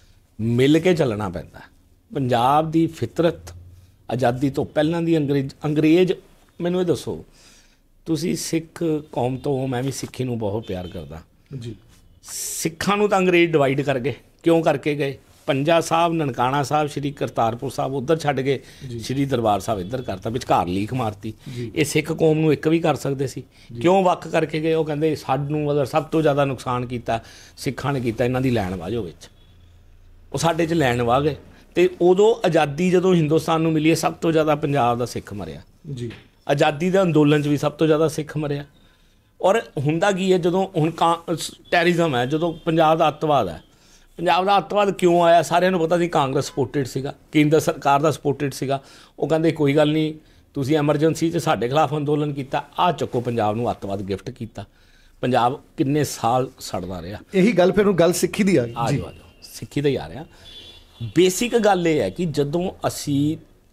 ਮਿਲ ਕੇ ਚੱਲਣਾ ਪੈਂਦਾ। ਪੰਜਾਬ ਦੀ ਫਿਤਰਤ ਆਜ਼ਾਦੀ ਤੋਂ ਪਹਿਲਾਂ ਦੀ ਅੰਗਰੇਜ਼ ਅੰਗਰੇਜ਼ ਮੈਨੂੰ ਇਹ ਦੱਸੋ, ਤੁਸੀਂ ਸਿੱਖ ਕੌਮ ਤੋਂ, ਮੈਂ ਵੀ ਸਿੱਖੀ ਨੂੰ ਬਹੁਤ ਪਿਆਰ ਕਰਦਾ ਜੀ। ਸਿੱਖਾਂ ਨੂੰ ਤਾਂ ਅੰਗਰੇਜ਼ ਡਿਵਾਈਡ ਕਰ ਗਏ। ਕਿਉਂ ਕਰਕੇ ਗਏ? ਪੰਜਾ ਸਾਹਿਬ, ਨਨਕਾਣਾ ਸਾਹਿਬ, ਸ਼੍ਰੀ ਕਰਤਾਰਪੁਰ ਸਾਹਿਬ ਉੱਧਰ ਛੱਡ ਗਏ, ਸ਼੍ਰੀ ਦਰਬਾਰ ਸਾਹਿਬ ਇੱਧਰ ਕਰਤਾ, ਵਿਚਕਾਰ ਲੀਕ ਮਾਰਤੀ। ਇਹ ਸਿੱਖ ਕੌਮ ਨੂੰ ਇੱਕ ਵੀ ਕਰ ਸਕਦੇ ਸੀ। ਕਿਉਂ ਵੱਖ ਕਰਕੇ ਗਏ? ਉਹ ਕਹਿੰਦੇ ਸਾਨੂੰ ਮਤਲਬ ਸਭ ਤੋਂ ਜ਼ਿਆਦਾ ਨੁਕਸਾਨ ਕੀਤਾ ਸਿੱਖਾਂ ਨੇ ਕੀਤਾ, ਇਹਨਾਂ ਦੀ ਲੈਣ ਵਾਜੋ ਵਿੱਚ। ਉਹ ਸਾਡੇ 'ਚ ਲੈਣ ਵਾਹ ਗਏ। ਤੇ ਉਦੋਂ ਆਜ਼ਾਦੀ ਜਦੋਂ ਹਿੰਦੁਸਤਾਨ ਨੂੰ ਮਿਲੀ ਹੈ, ਸਭ ਤੋਂ ਜ਼ਿਆਦਾ ਪੰਜਾਬ ਦਾ ਸਿੱਖ ਮਰਿਆ ਜੀ। ਆਜ਼ਾਦੀ ਦੇ ਅੰਦੋਲਨ 'ਚ ਵੀ ਸਭ ਤੋਂ ਜ਼ਿਆਦਾ ਸਿੱਖ ਮਰਿਆ। ਔਰ ਹੁੰਦਾ ਕੀ ਹੈ, ਜਦੋਂ ਹੁਣ ਕਾਂ ਟੈਰਰਿਜ਼ਮ ਹੈ, ਜਦੋਂ ਪੰਜਾਬ ਦਾ ਅੱਤਵਾਦ ਹੈ। ਪੰਜਾਬ ਦਾ ਅੱਤਵਾਦ ਕਿਉਂ ਆਇਆ? ਸਾਰਿਆਂ ਨੂੰ ਪਤਾ ਸੀ ਕਾਂਗਰਸ ਸਪੋਰਟਡ ਸੀਗਾ, ਕੇਂਦਰ ਸਰਕਾਰ ਦਾ ਸਪੋਰਟਡ ਸੀਗਾ। ਉਹ ਕਹਿੰਦੇ ਕੋਈ ਗੱਲ ਨਹੀਂ, ਤੁਸੀਂ ਐਮਰਜੈਂਸੀ 'ਚ ਸਾਡੇ ਖਿਲਾਫ ਅੰਦੋਲਨ ਕੀਤਾ, ਆਹ ਚੱਕੋ ਪੰਜਾਬ ਨੂੰ ਅੱਤਵਾਦ ਗਿਫਟ ਕੀਤਾ। ਪੰਜਾਬ ਕਿੰਨੇ ਸਾਲ ਸੜਦਾ ਰਿਹਾ। ਇਹੀ ਗੱਲ ਫਿਰ ਹੁਣ ਗੱਲ ਸਿੱਖੀ ਦੀ ਆ ਗਈ। ਆ ਜਾਓ ਆ ਜਾਓ, ਸਿੱਖੀ ਦਾ ਹੀ ਆ ਰਿਹਾ। ਬੇਸਿਕ ਗੱਲ ਇਹ ਹੈ ਕਿ ਜਦੋਂ ਅਸੀਂ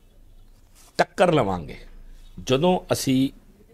ਟੱਕਰ ਲਵਾਂਗੇ, ਜਦੋਂ ਅਸੀਂ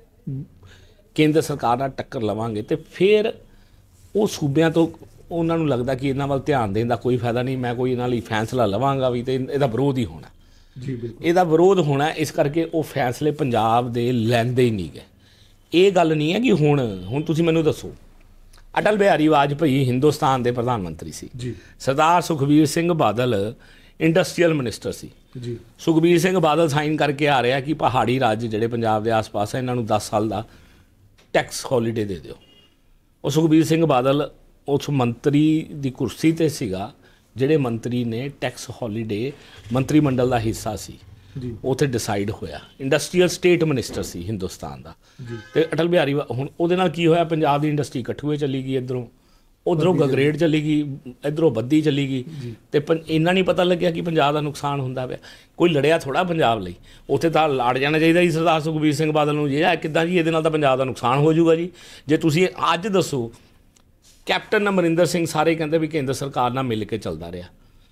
ਕੇਂਦਰ ਸਰਕਾਰ ਨਾਲ ਟੱਕਰ ਲਵਾਂਗੇ, ਤੇ ਫਿਰ ਉਹ ਸੂਬਿਆਂ ਤੋਂ ਉਹਨਾਂ ਨੂੰ ਲੱਗਦਾ ਕਿ ਇਹਨਾਂ ਵੱਲ ਧਿਆਨ ਦੇਣ ਦਾ ਕੋਈ ਫਾਇਦਾ ਨਹੀਂ, ਮੈਂ ਕੋਈ ਇਹਨਾਂ ਲਈ ਫੈਸਲਾ ਲਵਾਂਗਾ ਵੀ ਤੇ ਇਹਦਾ ਵਿਰੋਧ ਹੀ ਹੋਣਾ। ਜੀ ਬਿਲਕੁਲ, ਇਹਦਾ ਵਿਰੋਧ ਹੋਣਾ। ਇਸ ਕਰਕੇ ਉਹ ਫੈਸਲੇ ਪੰਜਾਬ ਦੇ ਲੈਂਦੇ ਹੀ ਨਹੀਂ ਗਏ। ਇਹ ਗੱਲ ਨਹੀਂ ਹੈ ਕਿ ਹੁਣ ਹੁਣ ਤੁਸੀਂ ਮੈਨੂੰ ਦੱਸੋ, ਅਟਲ ਬਿਹਾਰੀ ਵਾਜਪਾਈ ਹਿੰਦੁਸਤਾਨ ਦੇ ਪ੍ਰਧਾਨ ਮੰਤਰੀ ਸੀ ਜੀ ਸਰਦਾਰ ਸੁਖਬੀਰ ਸਿੰਘ ਬਾਦਲ ਇੰਡਸਟਰੀਅਲ ਮਿਨਿਸਟਰ ਸੀ ਜੀ ਸੁਖਬੀਰ ਸਿੰਘ ਬਾਦਲ ਸਾਈਨ ਕਰਕੇ ਆ ਰਿਹਾ ਕਿ ਪਹਾੜੀ ਰਾਜ ਜਿਹੜੇ ਪੰਜਾਬ ਦੇ ਆਸ-ਪਾਸ ਹੈ ਇਹਨਾਂ ਨੂੰ ਦਸ ਸਾਲ ਦਾ ਟੈਕਸ ਹੌਲੀਡੇ ਦੇ ਦਿਓ। ਉਹ ਸੁਖਬੀਰ ਸਿੰਘ ਬਾਦਲ ਉਸ ਮੰਤਰੀ ਦੀ ਕੁਰਸੀ ਤੇ ਸੀਗਾ ਜਿਹੜੇ ਮੰਤਰੀ ਨੇ ਟੈਕਸ ਹੌਲੀਡੇ ਮੰਤਰੀ ਮੰਡਲ ਦਾ ਹਿੱਸਾ ਸੀ ਜੀ ਉੱਥੇ ਡਿਸਾਈਡ ਹੋਇਆ। ਇੰਡਸਟਰੀਅਲ ਸਟੇਟ ਮਿਨਿਸਟਰ ਸੀ ਹਿੰਦੁਸਤਾਨ ਦਾ ਜੀ ਤੇ ਅਟਲ ਬਿਹਾਰੀ ਵਾ- ਹੁਣ ਉਹਦੇ ਨਾਲ ਕੀ ਹੋਇਆ, ਪੰਜਾਬ ਦੀ ਇੰਡਸਟਰੀ ਕਠੂਏ ਚਲੀ ਗਈ, ਇੱਧਰੋਂ ਉਧਰੋਂ ਗਗਰੇਟ ਚਲੀ ਗਈ, ਇੱਧਰੋਂ ਬੱਦੀ ਚਲੀ ਗਈ ਤੇ ਪੰ- ਇੰਨਾ ਨਹੀਂ ਪਤਾ ਲੱਗਿਆ ਕਿ ਪੰਜਾਬ ਦਾ ਨੁਕਸਾਨ ਹੁੰਦਾ ਪਿਆ। ਕੋਈ ਲੜਿਆ ਥੋੜਾ ਪੰਜਾਬ ਲਈ, ਉੱਥੇ ਤਾਂ ਲੜ ਜਾਣਾ ਚਾਹੀਦਾ ਸੀ ਸਰਦਾਰ ਸੁਖਬੀਰ ਸਿੰਘ ਬਾਦਲ ਨੂੰ। ਇਹ ਕਿੱਦਾਂ ਜੀ, ਇਹਦੇ ਨਾਲ ਤਾਂ ਪੰਜਾਬ ਦਾ ਨੁਕਸਾਨ ਹੋ ਜਾਊਗਾ ਜੀ। ਜੇ ਤੁਸੀਂ ਅੱਜ ਦੱਸੋ, ਕੈਪਟਨ ਅਮਰਿੰਦਰ ਸਿੰਘ ਸਾਰੇ ਕਹਿੰਦੇ ਵੀ ਕੇਂਦਰ ਸਰਕਾਰ ਨਾਲ ਮਿਲ ਕੇ ਚੱਲਦਾ ਰਿਹਾ।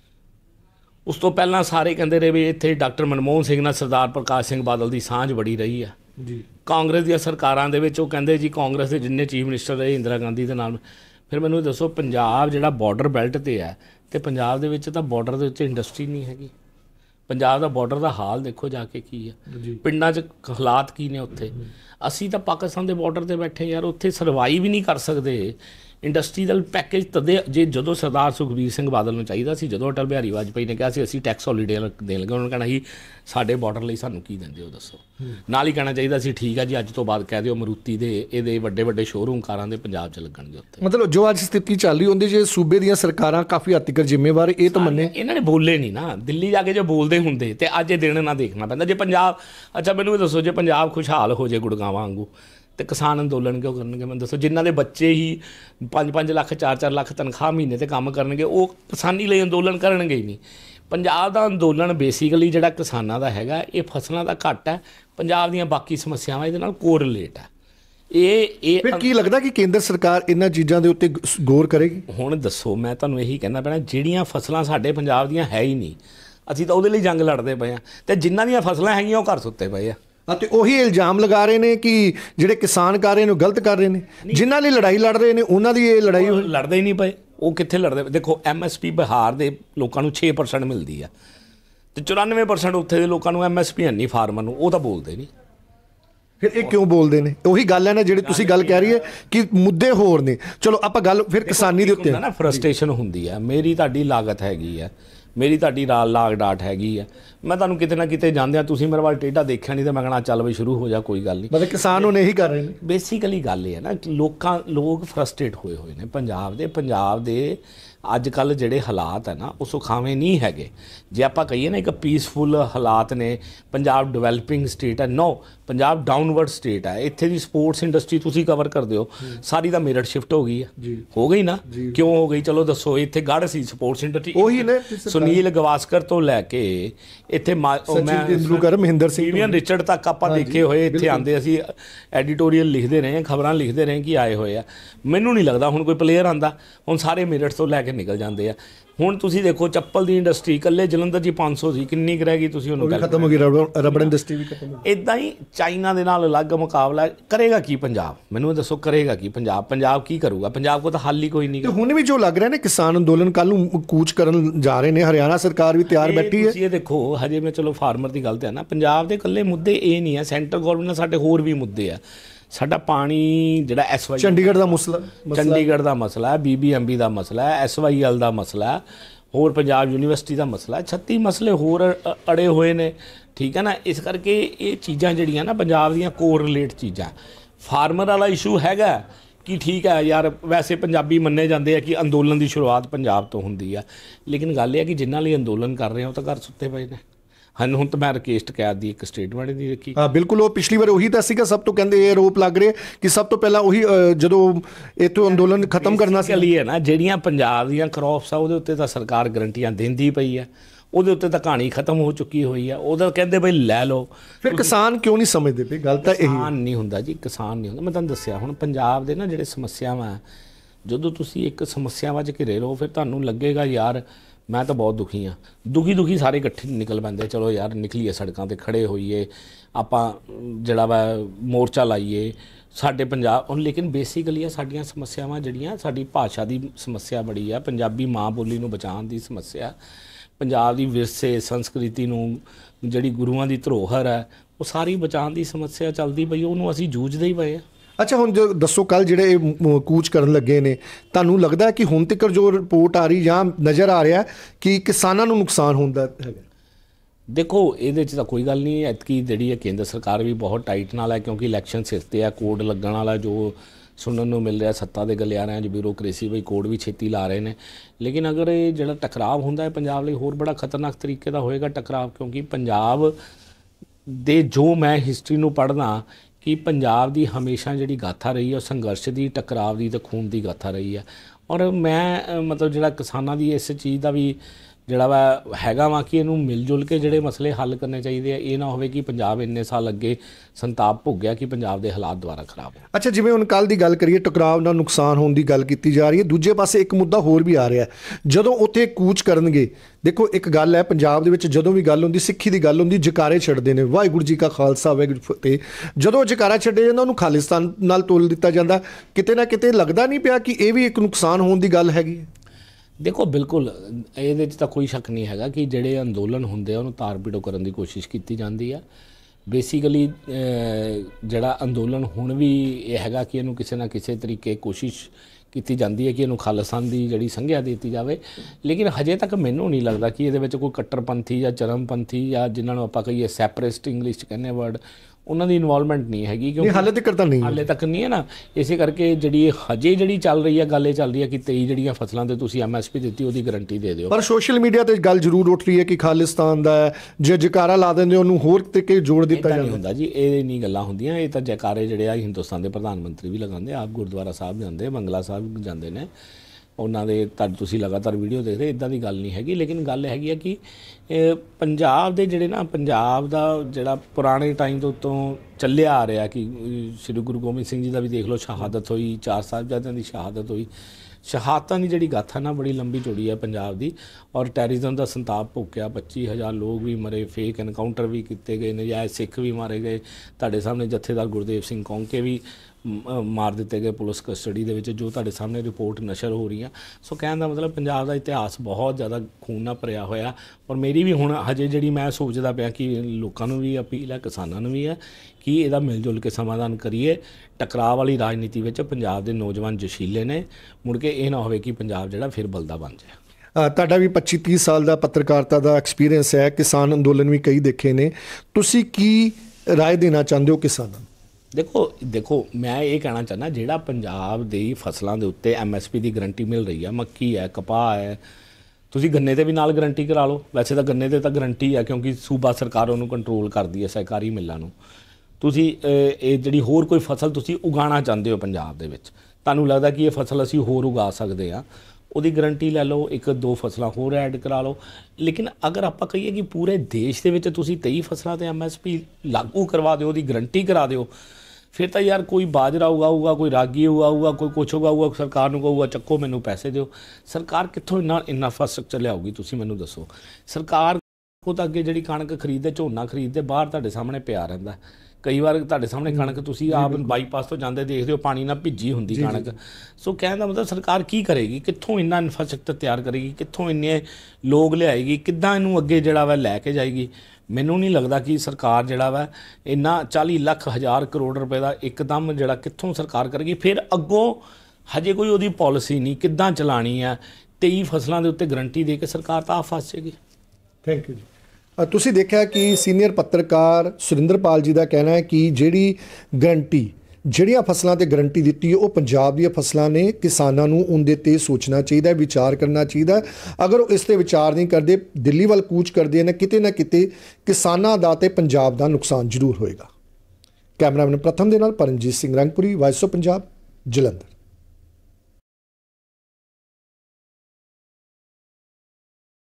ਉਸ ਤੋਂ ਪਹਿਲਾਂ ਸਾਰੇ ਕਹਿੰਦੇ ਰਹੇ ਵੀ ਇੱਥੇ ਡਾਕਟਰ ਮਨਮੋਹਨ ਸਿੰਘ ਨਾਲ ਸਰਦਾਰ ਪ੍ਰਕਾਸ਼ ਸਿੰਘ ਬਾਦਲ ਦੀ ਸਾਂਝ ਬੜੀ ਰਹੀ ਆ। ਜੀ ਕਾਂਗਰਸ ਦੀਆਂ ਸਰਕਾਰਾਂ ਦੇ ਵਿੱਚ ਉਹ ਕਹਿੰਦੇ ਜੀ ਕਾਂਗਰਸ ਦੇ ਜਿੰਨੇ ਚੀਫ ਮਿਨਿਸਟਰ ਰਹੇ ਇੰਦਰਾ ਗਾਂਧੀ ਦੇ ਨਾਲ। ਫਿਰ ਮੈਨੂੰ ਇਹ ਦੱਸੋ, ਪੰਜਾਬ ਜਿਹੜਾ ਬਾਰਡਰ ਬੈਲਟ ਤੇ ਹੈ ਤੇ ਪੰਜਾਬ ਦੇ ਵਿੱਚ ਤਾਂ ਬਾਰਡਰ ਦੇ ਉੱਤੇ ਇੰਡਸਟਰੀ ਨਹੀਂ ਹੈਗੀ। ਪੰਜਾਬ ਦਾ ਬਾਰਡਰ ਦਾ ਹਾਲ ਦੇਖੋ ਜਾ ਕੇ ਕੀ ਹੈ, ਜੀ ਪਿੰਡਾਂ 'ਚ ਹਾਲਾਤ ਕੀ ਨੇ ਉੱਥੇ। ਅਸੀਂ ਤਾਂ ਪਾਕਿਸਤਾਨ ਦੇ ਬਾਰਡਰ ਤੇ ਬੈਠੇ ਯਾਰ, ਉੱਥੇ ਸਰਵਾਈਵ ਵੀ ਨਹੀਂ ਕਰ ਸਕਦੇ। ਇੰਡਸਟਰੀਅਲ ਪੈਕੇਜ ਤਦੇ ਜੇ ਜਦੋਂ ਸਰਦਾਰ ਸੁਖਬੀਰ ਸਿੰਘ ਬਾਦਲ ਨੂੰ ਚਾਹੀਦਾ ਸੀ, ਜਦੋਂ ਅਟਲ ਬਿਹਾਰੀ ਵਾਜਪਾਈ ਨੇ ਕਿਹਾ ਸੀ ਅਸੀਂ ਟੈਕਸ ਹੌਲੀਡੇ ਦੇਣ ਲੱਗੇ, ਉਹਨਾਂ ਨੇ ਕਹਿਣਾ ਸੀ ਸਾਡੇ ਬਾਰਡਰ ਲਈ ਸਾਨੂੰ ਕੀ ਦਿੰਦੇ ਹੋ ਦੱਸੋ। ਨਾਲ ਹੀ ਕਹਿਣਾ ਚਾਹੀਦਾ ਸੀ ਠੀਕ ਆ ਜੀ ਅੱਜ ਤੋਂ ਬਾਅਦ ਕਹਿ ਦਿਓ ਮਰੂਤੀ ਦੇ ਇਹਦੇ ਵੱਡੇ ਵੱਡੇ ਸ਼ੋਰੂਮ ਕਾਰਾਂ ਦੇ ਪੰਜਾਬ 'ਚ ਲੱਗਣਗੇ ਉੱਥੇ। ਮਤਲਬ ਜੋ ਅੱਜ ਸਥਿਤੀ ਚੱਲ ਰਹੀ ਹੁੰਦੀ, ਜੇ ਸੂਬੇ ਦੀਆਂ ਸਰਕਾਰਾਂ ਕਾਫੀ ਹੱਦ ਤੱਕ ਜ਼ਿੰਮੇਵਾਰ ਇਹ ਤਾਂ ਮੰਨੇ। ਇਹਨਾਂ ਨੇ ਬੋਲੇ ਨਹੀਂ ਨਾ, ਦਿੱਲੀ ਜਾ ਕੇ ਜੇ ਬੋਲਦੇ ਹੁੰਦੇ ਤੇ ਅੱਜ ਇਹ ਦਿਨ ਨਾ ਦੇਖਣਾ ਪੈਂਦਾ। ਜੇ ਪੰਜਾਬ, ਅੱਛਾ ਮੈਨੂੰ ਇਹ ਦੱਸੋ, ਜੇ ਪੰਜਾਬ ਖੁਸ਼ਹਾਲ ਹੋ ਜੇ ਗੁੜਗਾਵਾਂ ਵਾਂਗੂ ਤੇ ਕਿਸਾਨ ਅੰਦੋਲਨ ਕਿਉਂ ਕਰਨਗੇ? ਮੈਨੂੰ ਦੱਸੋ, ਜਿਨ੍ਹਾਂ ਦੇ ਬੱਚੇ ਹੀ ਪੰਜ ਪੰਜ ਲੱਖ ਚਾਰ ਚਾਰ ਲੱਖ ਤਨਖਾਹ ਮਹੀਨੇ ਤੇ ਕੰਮ ਕਰਨਗੇ, ਉਹ ਕਿਸਾਨੀ ਲਈ ਅੰਦੋਲਨ ਕਰਨਗੇ ਹੀ ਨਹੀਂ। ਪੰਜਾਬ ਦਾ ਅੰਦੋਲਨ ਬੇਸਿਕਲੀ ਜਿਹੜਾ ਕਿਸਾਨਾਂ ਦਾ ਹੈਗਾ, ਇਹ ਫਸਲਾਂ ਦਾ ਘੱਟ ਹੈ, ਪੰਜਾਬ ਦੀਆਂ ਬਾਕੀ ਸਮੱਸਿਆਵਾਂ ਇਹਦੇ ਨਾਲ ਕੋਰਿਲੇਟ ਹੈ। ਇਹ ਇਹ ਫਿਰ ਕੀ ਲੱਗਦਾ ਕਿ ਕੇਂਦਰ ਸਰਕਾਰ ਇਹਨਾਂ ਚੀਜ਼ਾਂ ਦੇ ਉੱਤੇ ਗੌਰ ਕਰੇਗੀ? ਹੁਣ ਦੱਸੋ, ਮੈਂ ਤੁਹਾਨੂੰ ਇਹੀ ਕਹਿੰਦਾ ਪੈਣਾ, ਜਿਹੜੀਆਂ ਫਸਲਾਂ ਸਾਡੇ ਪੰਜਾਬ ਦੀਆਂ ਹੈ ਹੀ ਨਹੀਂ, ਅਸੀਂ ਤਾਂ ਉਹਦੇ ਲਈ ਜੰਗ ਲੜਦੇ ਪਏ ਹਾਂ, ਤੇ ਜਿਨ੍ਹਾਂ ਦੀਆਂ ਫਸਲਾਂ ਹੈਗੀਆਂ ਉਹ ਘਰ ਸੁੱਤੇ ਪਏ ਆ। ਅਤੇ ਉਹੀ ਇਲਜ਼ਾਮ ਲਗਾ ਰਹੇ ਨੇ ਕਿ ਜਿਹੜੇ ਕਿਸਾਨ ਕਰ ਰਹੇ ਨੇ ਉਹ ਗਲਤ ਕਰ ਰਹੇ ਨੇ, ਜਿਨ੍ਹਾਂ ਲਈ ਲੜਾਈ ਲੜ ਰਹੇ ਨੇ ਉਹਨਾਂ ਦੀ ਇਹ ਲੜਾਈ ਉਹ ਲੜਦੇ ਹੀ ਨਹੀਂ ਪਏ। ਉਹ ਕਿੱਥੇ ਲੜਦੇ? ਦੇਖੋ ਐਮ ਐਸ ਪੀ ਬਿਹਾਰ ਦੇ ਲੋਕਾਂ ਨੂੰ ਛੇ ਪਰਸੈਂਟ ਮਿਲਦੀ ਆ ਤੇ ਚੁਰਾਨਵੇਂ ਪਰਸੈਂਟ ਉੱਥੇ ਦੇ ਲੋਕਾਂ ਨੂੰ ਐਮ ਐਸ ਪੀ ਹੈ ਨਹੀਂ, ਫਾਰਮਰ ਨੂੰ, ਉਹ ਤਾਂ ਬੋਲਦੇ ਨਹੀਂ। ਫਿਰ ਇਹ ਕਿਉਂ ਬੋਲਦੇ ਨੇ? ਉਹੀ ਗੱਲ ਹੈ ਨਾ ਜਿਹੜੀ ਤੁਸੀਂ ਗੱਲ ਕਹਿ ਰਹੀ ਹੈ ਕਿ ਮੁੱਦੇ ਹੋਰ ਨੇ। ਚਲੋ ਆਪਾਂ ਗੱਲ ਫਿਰ ਕਿਸਾਨੀ ਦੇ ਉੱਤੇ ਨਾ ਫਰਸਟ੍ਰੇਸ਼ਨ ਹੁੰਦੀ ਆ, ਮੇਰੀ ਤੁਹਾਡੀ ਲਾਗਤ ਹੈਗੀ ਆ, ਮੇਰੀ ਤੁਹਾਡੀ ਰਾਲ ਲਾਗ ਡਾਟ ਹੈਗੀ ਆ, ਮੈਂ ਤੁਹਾਨੂੰ ਕਿਤੇ ਨਾ ਕਿਤੇ ਜਾਂਦਿਆਂ ਤੁਸੀਂ ਮੇਰੇ ਵੱਲ ਟੇਢਾ ਦੇਖਿਆ ਨਹੀਂ ਤੇ ਮੈਂ ਕਹਣਾ ਚੱਲ ਬਈ ਸ਼ੁਰੂ ਹੋ ਜਾ, ਕੋਈ ਗੱਲ ਨਹੀਂ। ਮਤਲਬ ਕਿਸਾਨ ਹੁਣ ਇਹੀ ਕਰ ਰਹੇ ਨੇ। ਬੇਸਿਕਲੀ ਗੱਲ ਇਹ ਹੈ ਨਾ, ਲੋਕਾਂ ਲੋਕ ਫਰਸਟ੍ਰੇਟ ਹੋਏ ਹੋਏ ਨੇ ਪੰਜਾਬ ਦੇ। ਪੰਜਾਬ ਦੇ ਅੱਜ ਕੱਲ੍ਹ ਜਿਹੜੇ ਹਾਲਾਤ ਹੈ ਨਾ, ਉਹ ਸੁਖਾਵੇਂ ਨਹੀਂ ਹੈਗੇ। ਜੇ ਆਪਾਂ ਕਹੀਏ ਨਾ ਇੱਕ ਪੀਸਫੁਲ ਹਾਲਾਤ ਨੇ, ਪੰਜਾਬ ਡਿਵੈਲਪਿੰਗ ਸਟੇਟ ਹੈ, ਨੋ, ਪੰਜਾਬ ਡਾਊਨਵਰਡ ਸਟੇਟ ਹੈ। ਇੱਥੇ ਦੀ ਸਪੋਰਟਸ ਇੰਡਸਟਰੀ ਤੁਸੀਂ ਕਵਰ ਕਰਦੇ ਹੋ, ਸਾਰੀ ਦਾ ਮੇਰਠ ਸ਼ਿਫਟ ਹੋ ਗਈ ਹੈ। ਹੋ ਗਈ ਨਾ? ਕਿਉਂ ਹੋ ਗਈ? ਚਲੋ ਦੱਸੋ। ਇੱਥੇ ਗੜ੍ਹ ਸੀ ਸਪੋਰਟਸ ਇੰਡਸਟਰੀ, ਉਹੀ ਨੇ ਸੁਨੀਲ ਗਵਾਸਕਰ ਤੋਂ ਲੈ ਕੇ ਇੱਥੇ ਮੈਂ ਤੇਂਦੁਲਕਰ, ਮਹਿੰਦਰ ਸਿੰਘ, ਵਿਵੀਅਨ ਰਿਚਰਡ ਤੱਕ ਆਪਾਂ ਦੇਖੇ ਹੋਏ। ਇੱਥੇ ਆਉਂਦੇ ਅਸੀਂ ਐਡੀਟੋਰੀਅਲ ਲਿਖਦੇ ਰਹੇ, ਖਬਰਾਂ ਲਿਖਦੇ ਰਹੇ ਕਿ ਆਏ ਹੋਏ ਆ। ਮੈਨੂੰ ਨਹੀਂ ਲੱਗਦਾ ਹੁਣ ਕੋਈ ਪਲੇਅਰ ਆਉਂਦਾ। ਹੁਣ ਸਾਰੇ ਮੇਰਠ ਤੋਂ ਲੈ ਕੇ ਨਿਕਲ ਜਾਂਦੇ ਆ। ਹੁਣ ਤੁਸੀਂ ਦੇਖੋ ਚੱਪਲ ਦੀ ਇੰਡਸਟਰੀ ਇਕੱਲੇ ਜਲੰਧਰ 'ਚ ਪੰਜ ਸੌ ਸੀ, ਕਿੰਨੀ ਕੁ ਰਹਿ ਗਈ ਤੁਸੀਂ ਉਹਨੂੰ? ਖਤਮ ਹੋ ਗਈ, ਰਬੜ ਇੰਡਸਟਰੀ ਵੀ ਖਤਮ ਹੋ ਗਈ। ਇੱਦਾਂ ਹੀ ਚਾਈਨਾ ਦੇ ਨਾਲ ਅਲੱਗ ਮੁਕਾਬਲਾ ਕਰੇਗਾ ਕੀ ਪੰਜਾਬ? ਮੈਨੂੰ ਦੱਸੋ, ਕਰੇਗਾ ਕੀ ਪੰਜਾਬ? ਪੰਜਾਬ ਕੀ ਕਰੂਗਾ? ਪੰਜਾਬ ਕੋਲ ਤਾਂ ਹੱਲ ਹੀ ਕੋਈ ਨਹੀਂ। ਤੇ ਹੁਣ ਵੀ ਜੋ ਲੱਗ ਰਿਹਾ ਨੇ ਕਿਸਾਨ ਅੰਦੋਲਨ ਕੱਲ ਨੂੰ ਕੂਚ ਕਰਨ ਜਾ ਰਹੇ ਨੇ, ਹਰਿਆਣਾ ਸਰਕਾਰ ਵੀ ਤਿਆਰ ਬੈਠੀ ਹੈ। ਤੁਸੀਂ ਇਹ ਦੇਖੋ, ਹਜੇ ਮੈਂ ਚਲੋ ਫਾਰਮਰ ਦੀ ਗੱਲ ਤੇ ਆ ਨਾ, ਪੰਜਾਬ ਦੇ ਇਕੱਲੇ ਮੁੱਦੇ ਇਹ ਨਹੀਂ ਆ, ਸੈਂਟਰ ਗਵਰਨਮੈਂਟ ਨਾਲ ਸਾਡੇ ਹੋਰ ਵੀ ਮੁੱਦੇ ਆ। ਸਾਡਾ ਪਾਣੀ ਜਿਹੜਾ ਐਸ ਵਾਈ ਚੰਡੀਗੜ੍ਹ ਦਾ ਮਸਲਾ, ਚੰਡੀਗੜ੍ਹ ਦਾ ਮਸਲਾ ਹੈ, ਬੀ ਬੀ ਐਮ ਬੀ ਦਾ ਮਸਲਾ ਹੈ, ਐਸ ਵਾਈ ਐਲ ਦਾ ਮਸਲਾ ਹੈ, ਹੋਰ ਪੰਜਾਬ ਯੂਨੀਵਰਸਿਟੀ ਦਾ ਮਸਲਾ ਹੈ, ਛੱਤੀ ਮਸਲੇ ਹੋਰ ਅੜੇ ਹੋਏ ਨੇ। ਠੀਕ ਹੈ ਨਾ? ਇਸ ਕਰਕੇ ਇਹ ਚੀਜ਼ਾਂ ਜਿਹੜੀਆਂ ਨਾ ਪੰਜਾਬ ਦੀਆਂ ਕੋਰਿਲੇਟ ਚੀਜ਼ਾਂ। ਫਾਰਮਰ ਵਾਲਾ ਇਸ਼ੂ ਹੈਗਾ ਕਿ ਠੀਕ ਹੈ ਯਾਰ, ਵੈਸੇ ਪੰਜਾਬੀ ਮੰਨੇ ਜਾਂਦੇ ਆ ਕਿ ਅੰਦੋਲਨ ਦੀ ਸ਼ੁਰੂਆਤ ਪੰਜਾਬ ਤੋਂ ਹੁੰਦੀ ਆ, ਲੇਕਿਨ ਗੱਲ ਇਹ ਹੈ ਕਿ ਜਿਨ੍ਹਾਂ ਲਈ ਅੰਦੋਲਨ ਕਰ ਰਹੇ ਆ ਉਹ ਤਾਂ ਘਰ ਸੁੱਤੇ ਪਏ ਨੇ। ਹਨ ਹੁਣ ਤਾਂ ਮੈਂ ਰਕੇਸ਼ ਕੈਦ ਦੀ ਇੱਕ ਸਟੇਟਮੈਂਟ ਦੀ ਦੇਖੀ। ਹਾਂ ਬਿਲਕੁਲ, ਉਹ ਪਿਛਲੀ ਵਾਰ ਉਹੀ ਤਾਂ ਸੀਗਾ, ਸਭ ਤੋਂ ਕਹਿੰਦੇ ਇਹ ਆਰੋਪ ਲੱਗ ਰਹੇ ਕਿ ਸਭ ਤੋਂ ਪਹਿਲਾਂ ਉਹੀ ਜਦੋਂ ਇੱਥੋਂ ਅੰਦੋਲਨ ਖਤਮ ਕਰਨਾ ਸੀ ਹੈ ਨਾ, ਜਿਹੜੀਆਂ ਪੰਜਾਬ ਦੀਆਂ ਕ੍ਰੌਪਸ ਆ ਉਹਦੇ ਉੱਤੇ ਤਾਂ ਸਰਕਾਰ ਗਰੰਟੀਆਂ ਦਿੰਦੀ ਪਈ ਆ, ਉਹਦੇ ਉੱਤੇ ਤਾਂ ਕਹਾਣੀ ਖਤਮ ਹੋ ਚੁੱਕੀ ਹੋਈ ਆ। ਉਹਦਾ ਕਹਿੰਦੇ ਬਈ ਲੈ ਲਓ। ਫਿਰ ਕਿਸਾਨ ਕਿਉਂ ਨਹੀਂ ਸਮਝਦੇ ਪਏ? ਗੱਲ ਤਾਂ ਇਹੀ। ਕਿਸਾਨ ਨਹੀਂ ਹੁੰਦਾ ਜੀ, ਕਿਸਾਨ ਨਹੀਂ ਹੁੰਦਾ। ਮੈਂ ਤੁਹਾਨੂੰ ਦੱਸਿਆ ਹੁਣ ਪੰਜਾਬ ਦੇ ਨਾ ਜਿਹੜੇ ਸਮੱਸਿਆਵਾਂ, ਜਦੋਂ ਤੁਸੀਂ ਇੱਕ ਸਮੱਸਿਆਵਾਂ 'ਚ ਘਿਰੇ ਰਹੋ ਫਿਰ ਤੁਹਾਨੂੰ ਲੱਗੇਗਾ ਯਾਰ ਮੈਂ ਤਾਂ ਬਹੁਤ ਦੁਖੀ ਹਾਂ। ਦੁਖੀ ਦੁਖੀ ਸਾਰੇ ਇਕੱਠੇ ਨਿਕਲ ਪੈਂਦੇ, ਚਲੋ ਯਾਰ ਨਿਕਲੀਏ ਸੜਕਾਂ 'ਤੇ ਖੜੇ ਹੋਈਏ, ਆਪਾਂ ਜਿਹੜਾ ਵਾ ਮੋਰਚਾ ਲਾਈਏ ਸਾਡੇ ਪੰਜਾਬ ਹੁਣ। ਲੇਕਿਨ ਬੇਸਿਕਲੀ ਆ ਸਾਡੀਆਂ ਸਮੱਸਿਆਵਾਂ ਜਿਹੜੀਆਂ, ਸਾਡੀ ਭਾਸ਼ਾ ਦੀ ਸਮੱਸਿਆ ਬੜੀ ਆ, ਪੰਜਾਬੀ ਮਾਂ ਬੋਲੀ ਨੂੰ ਬਚਾਉਣ ਦੀ ਸਮੱਸਿਆ, ਪੰਜਾਬ ਦੀ ਵਿਰਸੇ ਸੰਸਕ੍ਰਿਤੀ ਨੂੰ ਜਿਹੜੀ ਗੁਰੂਆਂ ਦੀ ਧਰੋਹਰ ਹੈ ਉਹ ਸਾਰੀ ਬਚਾਉਣ ਦੀ ਸਮੱਸਿਆ ਚੱਲਦੀ ਪਈ, ਉਹਨੂੰ ਅਸੀਂ ਜੂਝਦੇ ਹੀ ਪਏ ਹਾਂ। ਅੱਛਾ, ਹੁਣ ਜੋ ਦੱਸੋ ਕੱਲ ਜਿਹੜੇ ਇਹ ਮ- ਕੂਚ ਕਰਨ ਲੱਗੇ ਨੇ, ਤੁਹਾਨੂੰ ਲੱਗਦਾ ਹੈ ਕਿ ਹੁਣ ਤੱਕ ਜੋ ਰਿਪੋਰਟ ਆ ਰਹੀ ਜਾਂ ਨਜ਼ਰ ਆ ਰਿਹਾ ਕਿ ਕਿਸਾਨਾਂ ਨੂੰ ਨੁਕਸਾਨ ਹੁੰਦਾ ਹੈਗਾ? ਦੇਖੋ ਇਹਦੇ 'ਚ ਤਾਂ ਕੋਈ ਗੱਲ ਨਹੀਂ। ਐਤਕੀ ਜਿਹੜੀ ਹੈ ਕੇਂਦਰ ਸਰਕਾਰ ਵੀ ਬਹੁਤ ਟਾਈਟ ਨਾਲ ਹੈ, ਕਿਉਂਕਿ ਇਲੈਕਸ਼ਨ ਸਿਰ 'ਤੇ ਆ, ਕੋਡ ਲੱਗਣ ਵਾਲਾ ਜੋ ਸੁਣਨ ਨੂੰ ਮਿਲ ਰਿਹਾ ਸੱਤਾ ਦੇ ਗਲਿਆਰਿਆਂ 'ਚ ਬਿਊਰੋਕ੍ਰੇਸੀ ਬਈ ਕੋਡ ਵੀ ਛੇਤੀ ਲਾ ਰਹੇ ਨੇ। ਲੇਕਿਨ ਅਗਰ ਇਹ ਜਿਹੜਾ ਟਕਰਾਵ ਹੁੰਦਾ ਹੈ ਪੰਜਾਬ ਲਈ ਹੋਰ ਬੜਾ ਖਤਰਨਾਕ ਤਰੀਕੇ ਦਾ ਹੋਏਗਾ ਟਕਰਾਵ, ਕਿਉਂਕਿ ਪੰਜਾਬ ਦੇ ਜੋ ਮੈਂ ਹਿਸਟਰੀ ਨੂੰ ਪੜ੍ਹਦਾ ਕਿ ਪੰਜਾਬ ਦੀ ਹਮੇਸ਼ਾ ਜਿਹੜੀ ਗਾਥਾ ਰਹੀ ਹੈ ਉਹ ਸੰਘਰਸ਼ ਦੀ, ਟਕਰਾਵ ਦੀ ਅਤੇ ਖੂਨ ਦੀ ਗਾਥਾ ਰਹੀ ਹੈ। ਔਰ ਮੈਂ ਅ, ਮਤਲਬ ਜਿਹੜਾ ਕਿਸਾਨਾਂ ਦੀ ਇਸ ਚੀਜ਼ ਦਾ ਵੀ ਜਿਹੜਾ ਵਾ ਹੈਗਾ ਵਾ ਕਿ ਇਹਨੂੰ ਮਿਲ ਜੁਲ ਕੇ ਜਿਹੜੇ ਮਸਲੇ ਹੱਲ ਕਰਨੇ ਚਾਹੀਦੇ ਆ। ਇਹ ਨਾ ਹੋਵੇ ਕਿ ਪੰਜਾਬ ਇੰਨੇ ਸਾਲ ਅੱਗੇ ਸੰਤਾਪ ਭੋਗਿਆ ਕਿ ਪੰਜਾਬ ਦੇ ਹਾਲਾਤ ਦੁਬਾਰਾ ਖਰਾਬ ਹੋ। ਅੱਛਾ, ਜਿਵੇਂ ਹੁਣ ਕੱਲ ਦੀ ਗੱਲ ਕਰੀਏ, ਟਕਰਾਵ ਨਾਲ ਨੁਕਸਾਨ ਹੋਣ ਦੀ ਗੱਲ ਕੀਤੀ ਜਾ ਰਹੀ ਹੈ, ਦੂਜੇ ਪਾਸੇ ਇੱਕ ਮੁੱਦਾ ਹੋਰ ਵੀ ਆ ਰਿਹਾ ਜਦੋਂ ਉੱਥੇ ਕੂਚ ਕਰਨਗੇ। ਦੇਖੋ ਇੱਕ ਗੱਲ ਹੈ, ਪੰਜਾਬ ਦੇ ਵਿੱਚ ਜਦੋਂ ਵੀ ਗੱਲ ਹੁੰਦੀ, ਸਿੱਖੀ ਦੀ ਗੱਲ ਹੁੰਦੀ, ਜਕਾਰੇ ਛੱਡਦੇ ਨੇ, ਵਾਹਿਗੁਰੂ ਜੀ ਕਾ ਖਾਲਸਾ ਵਾਹਿਗੁਰੂ ਫਤਿਹ। ਜਦੋਂ ਜਕਾਰਾ ਛੱਡਿਆ ਜਾਂਦਾ ਉਹਨੂੰ ਖਾਲਿਸਤਾਨ ਨਾਲ ਤੋਲ ਦਿੱਤਾ ਜਾਂਦਾ। ਕਿਤੇ ਨਾ ਕਿਤੇ ਲੱਗਦਾ ਨਹੀਂ ਪਿਆ ਕਿ ਇਹ ਵੀ ਇੱਕ ਨੁਕਸਾਨ ਹੋਣ ਦੀ ਗੱਲ ਹੈਗੀ ਹੈ? ਦੇਖੋ ਬਿਲਕੁਲ ਇਹਦੇ 'ਚ ਤਾਂ ਕੋਈ ਸ਼ੱਕ ਨਹੀਂ ਹੈਗਾ ਕਿ ਜਿਹੜੇ ਅੰਦੋਲਨ ਹੁੰਦੇ ਆ ਉਹਨੂੰ ਤਾਰ ਪੀੜੋ ਕਰਨ ਦੀ ਕੋਸ਼ਿਸ਼ ਕੀਤੀ ਜਾਂਦੀ ਆ। ਬੇਸਿਕਲੀ ਜਿਹੜਾ ਅੰਦੋਲਨ ਹੁਣ ਵੀ ਇਹ ਹੈਗਾ ਕਿ ਇਹਨੂੰ ਕਿਸੇ ਨਾ ਕਿਸੇ ਤਰੀਕੇ ਕੋਸ਼ਿਸ਼ ਕੀਤੀ ਜਾਂਦੀ ਹੈ ਕਿ ਇਹਨੂੰ ਖਾਲਿਸਤਾਨ ਦੀ ਜਿਹੜੀ ਸੰਘਿਆ ਦਿੱਤੀ ਜਾਵੇ। ਲੇਕਿਨ ਹਜੇ ਤੱਕ ਮੈਨੂੰ ਨਹੀਂ ਲੱਗਦਾ ਕਿ ਇਹਦੇ ਵਿੱਚ ਕੋਈ ਕੱਟੜਪੰਥੀ ਜਾਂ ਚਰਮਪੰਥੀ ਜਾਂ ਜਿਨ੍ਹਾਂ ਨੂੰ ਆਪਾਂ ਕਹੀਏ ਸੈਪਰੇਟਿਸਟ ਇੰਗਲਿਸ਼ 'ਚ ਕਹਿੰਦੇ ਵਰਡ, ਉਹਨਾਂ ਦੀ ਇਨਵੋਲਵਮੈਂਟ ਨਹੀਂ ਹੈਗੀ। ਕਿਉਂਕਿ ਹਾਲੇ ਤੱਕ ਤਾਂ ਨਹੀਂ ਹਾਲੇ ਤੱਕ ਨਹੀਂ ਹੈ ਨਾ। ਇਸੇ ਕਰਕੇ ਜਿਹੜੀ ਹਜੇ ਜਿਹੜੀ ਚੱਲ ਰਹੀ ਹੈ ਗੱਲ, ਇਹ ਚੱਲ ਰਹੀ ਹੈ ਕਿ ਤੇਈ ਜਿਹੜੀਆਂ ਫਸਲਾਂ 'ਤੇ ਤੁਸੀਂ ਐਮ ਐਸ ਪੀ ਦਿੱਤੀ ਉਹਦੀ ਗਰੰਟੀ ਦੇ ਦਿਓ। ਪਰ ਸੋਸ਼ਲ ਮੀਡੀਆ ਤੇ ਗੱਲ ਜ਼ਰੂਰ ਉੱਠ ਰਹੀ ਹੈ ਕਿ ਖਾਲਿਸਤਾਨ ਦਾ ਹੈ, ਜੇ ਜਕਾਰਾ ਲਾ ਦਿੰਦੇ ਉਹਨੂੰ ਹੋਰ ਤਰੀਕੇ ਜੋੜ ਦਿੱਤਾ ਨਹੀਂ ਜਾਂਦਾ। ਹੁੰਦਾ ਜੀ, ਇਹ ਨਹੀਂ ਗੱਲਾਂ ਹੁੰਦੀਆਂ। ਇਹ ਤਾਂ ਜੈਕਾਰੇ ਜਿਹੜੇ ਆ ਹਿੰਦੁਸਤਾਨ ਦੇ ਪ੍ਰਧਾਨ ਮੰਤਰੀ ਵੀ ਲਗਾਉਂਦੇ, ਆਪ ਗੁਰਦੁਆਰਾ ਸਾਹਿਬ ਜਾਂਦੇ, ਬੰਗਲਾ ਸਾਹਿਬ ਜਾਂਦੇ ਨੇ, ਉਹਨਾਂ ਦੇ ਤੁਹਾਡੇ ਤੁਸੀਂ ਲਗਾਤਾਰ ਵੀਡੀਓ ਦੇਖਦੇ। ਇੱਦਾਂ ਦੀ ਗੱਲ ਨਹੀਂ ਹੈਗੀ। ਲੇਕਿਨ ਗੱਲ ਹੈਗੀ ਆ ਕਿ ਪੰਜਾਬ ਦੇ ਜਿਹੜੇ ਨਾ ਪੰਜਾਬ ਦਾ ਜਿਹੜਾ ਪੁਰਾਣੇ ਟਾਈਮ ਤੋਂ ਉੱਤੋਂ ਚੱਲਿਆ ਆ ਰਿਹਾ ਕਿ ਸ਼੍ਰੀ ਗੁਰੂ ਗੋਬਿੰਦ ਸਿੰਘ ਜੀ ਦਾ ਵੀ ਦੇਖ ਲਓ ਸ਼ਹਾਦਤ ਹੋਈ, ਚਾਰ ਸਾਹਿਬਜ਼ਾਦਿਆਂ ਦੀ ਸ਼ਹਾਦਤ ਹੋਈ। ਸ਼ਹਾਦਤਾਂ ਦੀ ਜਿਹੜੀ ਗਾਥਾ ਨਾ ਬੜੀ ਲੰਬੀ ਚੌੜੀ ਹੈ ਪੰਜਾਬ ਦੀ। ਔਰ ਟੈਰਰਿਜ਼ਮ ਦਾ ਸੰਤਾਪ ਭੋਗਿਆ, ਪੱਚੀ ਹਜ਼ਾਰ ਲੋਕ ਵੀ ਮਰੇ, ਫੇਕ ਐਨਕਾਊਂਟਰ ਵੀ ਕੀਤੇ ਗਏ, ਨਜਾਇਜ਼ ਸਿੱਖ ਵੀ ਮਾਰੇ ਗਏ। ਤੁਹਾਡੇ ਸਾਹਮਣੇ ਜਥੇਦਾਰ ਗੁਰਦੇਵ ਸਿੰਘ ਕੌਂਕੇ ਵੀ ਮਾਰ ਦਿੱਤੇ ਗਏ ਪੁਲਿਸ ਕਸਟਡੀ ਦੇ ਵਿੱਚ, ਜੋ ਤੁਹਾਡੇ ਸਾਹਮਣੇ ਰਿਪੋਰਟ ਨਸ਼ਰ ਹੋ ਰਹੀ ਆ। ਸੋ ਕਹਿਣ ਦਾ ਮਤਲਬ ਪੰਜਾਬ ਦਾ ਇਤਿਹਾਸ ਬਹੁਤ ਜ਼ਿਆਦਾ ਖੂਨ ਨਾਲ ਭਰਿਆ ਹੋਇਆ। ਔਰ ਮੇਰੀ ਵੀ ਹੁਣ ਹਜੇ ਜਿਹੜੀ ਮੈਂ ਸੋਚਦਾ ਪਿਆ ਕਿ ਲੋਕਾਂ ਨੂੰ ਵੀ ਅਪੀਲ ਹੈ, ਕਿਸਾਨਾਂ ਨੂੰ ਵੀ ਹੈ ਕਿ ਇਹਦਾ ਮਿਲ ਜੁਲ ਕੇ ਸਮਾਧਾਨ ਕਰੀਏ। ਟਕਰਾਅ ਵਾਲੀ ਰਾਜਨੀਤੀ ਵਿੱਚ ਪੰਜਾਬ ਦੇ ਨੌਜਵਾਨ ਜਸ਼ੀਲੇ ਨੇ, ਮੁੜ ਕੇ ਇਹ ਨਾ ਹੋਵੇ ਕਿ ਪੰਜਾਬ ਜਿਹੜਾ ਫਿਰ ਬਲਦਾ ਬਣ ਜਾਏ। ਤੁਹਾਡਾ ਵੀ ਪੱਚੀ ਤੀਹ ਸਾਲ ਦਾ ਪੱਤਰਕਾਰਤਾ ਦਾ ਐਕਸਪੀਰੀਅੰਸ ਹੈ, ਕਿਸਾਨ ਅੰਦੋਲਨ ਵੀ ਕਈ ਦੇਖੇ ਨੇ, ਤੁਸੀਂ ਕੀ ਰਾਏ ਦੇਣਾ ਚਾਹੁੰਦੇ ਹੋ ਕਿਸਾਨਾਂ ਨੂੰ? ਦੇਖੋ ਦੇਖੋ ਮੈਂ ਇਹ ਕਹਿਣਾ ਚਾਹੁੰਦਾ, ਜਿਹੜਾ ਪੰਜਾਬ ਦੀ ਫਸਲਾਂ ਦੇ ਉੱਤੇ ਐਮ ਐਸ ਪੀ ਦੀ ਗਰੰਟੀ ਮਿਲ ਰਹੀ ਹੈ, ਮੱਕੀ ਹੈ, ਕਪਾਹ ਹੈ, ਤੁਸੀਂ ਗੰਨੇ 'ਤੇ ਵੀ ਨਾਲ ਗਰੰਟੀ ਕਰਾ ਲਓ। ਵੈਸੇ ਤਾਂ ਗੰਨੇ 'ਤੇ ਤਾਂ ਗਰੰਟੀ ਹੈ ਕਿਉਂਕਿ ਸੂਬਾ ਸਰਕਾਰ ਉਹਨੂੰ ਕੰਟਰੋਲ ਕਰਦੀ ਹੈ, ਸਹਿਕਾਰੀ ਮਿੱਲਾਂ ਨੂੰ। ਤੁਸੀਂ ਇਹ ਜਿਹੜੀ ਹੋਰ ਕੋਈ ਫਸਲ ਤੁਸੀਂ ਉਗਾਉਣਾ ਚਾਹੁੰਦੇ ਹੋ ਪੰਜਾਬ ਦੇ ਵਿੱਚ, ਤੁਹਾਨੂੰ ਲੱਗਦਾ ਕਿ ਇਹ ਫਸਲ ਅਸੀਂ ਹੋਰ ਉਗਾ ਸਕਦੇ ਹਾਂ, ਉਹਦੀ ਗਰੰਟੀ ਲੈ ਲਓ, ਇੱਕ ਦੋ ਫਸਲਾਂ ਹੋਰ ਐਡ ਕਰਾ ਲਓ। ਲੇਕਿਨ ਅਗਰ ਆਪਾਂ ਕਹੀਏ ਕਿ ਪੂਰੇ ਦੇਸ਼ ਦੇ ਵਿੱਚ ਤੁਸੀਂ ਤੇਈ ਫਸਲਾਂ 'ਤੇ ਐਮ ਐਸ ਪੀ ਲਾਗੂ ਕਰਵਾ ਦਿਓ, ਉਹਦੀ ਗਰੰਟੀ ਕਰਾ ਦਿਓ, ਫਿਰ ਤਾਂ ਯਾਰ ਕੋਈ ਬਾਜਰਾ ਉਗਾਊਗਾ, ਕੋਈ ਰਾਗੀ ਉਗਾਊਗਾ, ਕੋਈ ਕੁਛ ਉਗਾਊਗਾ, ਸਰਕਾਰ ਨੂੰ ਕਹੂਗਾ ਚੱਕੋ ਮੈਨੂੰ ਪੈਸੇ ਦਿਓ। ਸਰਕਾਰ ਕਿੱਥੋਂ ਇੰਨਾ ਇਨਫਰਾਸਟਰਕਚਰ ਲਿਆਊਗੀ ਤੁਸੀਂ ਮੈਨੂੰ ਦੱਸੋ? ਸਰਕਾਰ ਕੋਲ ਤਾਂ ਅੱਗੇ ਜਿਹੜੀ ਕਣਕ ਖਰੀਦਦੇ, ਝੋਨਾ ਖਰੀਦਦੇ, ਬਾਹਰ ਤੁਹਾਡੇ ਸਾਹਮਣੇ ਪਿਆ ਰਹਿੰਦਾ। ਕਈ ਵਾਰ ਤੁਹਾਡੇ ਸਾਹਮਣੇ ਕਣਕ ਤੁਸੀਂ ਆਪ ਬਾਈਪਾਸ ਤੋਂ ਜਾਂਦੇ ਦੇਖਦੇ ਹੋ, ਪਾਣੀ ਨਾਲ ਭਿੱਜੀ ਹੁੰਦੀ ਕਣਕ। ਸੋ ਕਹਿਣ ਦਾ ਮਤਲਬ ਸਰਕਾਰ ਕੀ ਕਰੇਗੀ, ਕਿੱਥੋਂ ਇੰਨਾ ਇਨਫਰਾਸਟਰਕਚਰ ਤਿਆਰ ਕਰੇਗੀ, ਕਿੱਥੋਂ ਇੰਨੇ ਲੋਕ ਲਿਆਏਗੀ, ਕਿੱਦਾਂ ਇਹਨੂੰ ਅੱਗੇ ਜਿਹੜਾ ਵਾ ਲੈ ਕੇ ਜਾਏਗੀ? ਮੈਨੂੰ ਨਹੀਂ ਲੱਗਦਾ ਕਿ ਸਰਕਾਰ ਜਿਹੜਾ ਵਾ ਇੰਨਾ ਚਾਲੀ ਲੱਖ ਹਜ਼ਾਰ ਕਰੋੜ ਰੁਪਏ ਦਾ ਇੱਕਦਮ ਜਿਹੜਾ ਕਿੱਥੋਂ ਸਰਕਾਰ ਕਰੇਗੀ। ਫਿਰ ਅੱਗੋਂ ਹਜੇ ਕੋਈ ਉਹਦੀ ਪਾਲਿਸੀ ਨਹੀਂ, ਕਿੱਦਾਂ ਚਲਾਣੀ ਹੈ। ਤੇਈ ਫਸਲਾਂ ਦੇ ਉੱਤੇ ਗਰੰਟੀ ਦੇ ਕੇ ਸਰਕਾਰ ਤਾਂ ਆ ਫਸ ਜਾਏਗੀ। ਥੈਂਕ ਯੂ ਜੀ। ਤੁਸੀਂ ਦੇਖਿਆ ਕਿ ਸੀਨੀਅਰ ਪੱਤਰਕਾਰ ਸੁਰਿੰਦਰਪਾਲ ਜੀ ਦਾ ਕਹਿਣਾ ਹੈ ਕਿ ਜਿਹੜੀ ਗਰੰਟੀ, ਜਿਹੜੀਆਂ ਫਸਲਾਂ 'ਤੇ ਗਰੰਟੀ ਦਿੱਤੀ ਹੈ ਉਹ ਪੰਜਾਬ ਦੀਆਂ ਫਸਲਾਂ ਨੇ। ਕਿਸਾਨਾਂ ਨੂੰ ਉਹਦੇ 'ਤੇ ਸੋਚਣਾ ਚਾਹੀਦਾ, ਵਿਚਾਰ ਕਰਨਾ ਚਾਹੀਦਾ। ਅਗਰ ਉਹ ਇਸ 'ਤੇ ਵਿਚਾਰ ਨਹੀਂ ਕਰਦੇ, ਦਿੱਲੀ ਵੱਲ ਕੂਚ ਕਰਦੇ ਨੇ, ਕਿਤੇ ਨਾ ਕਿਤੇ ਕਿਸਾਨਾਂ ਦਾ ਤੇ ਪੰਜਾਬ ਦਾ ਨੁਕਸਾਨ ਜ਼ਰੂਰ ਹੋਏਗਾ। ਕੈਮਰਾਮੈਨ ਪ੍ਰਥਮ ਦੇ ਨਾਲ ਪਰਮਜੀਤ ਸਿੰਘ ਰੰਗਪੁਰੀ, ਵਾਇਸ ਆਫ ਪੰਜਾਬ, ਜਲੰਧਰ।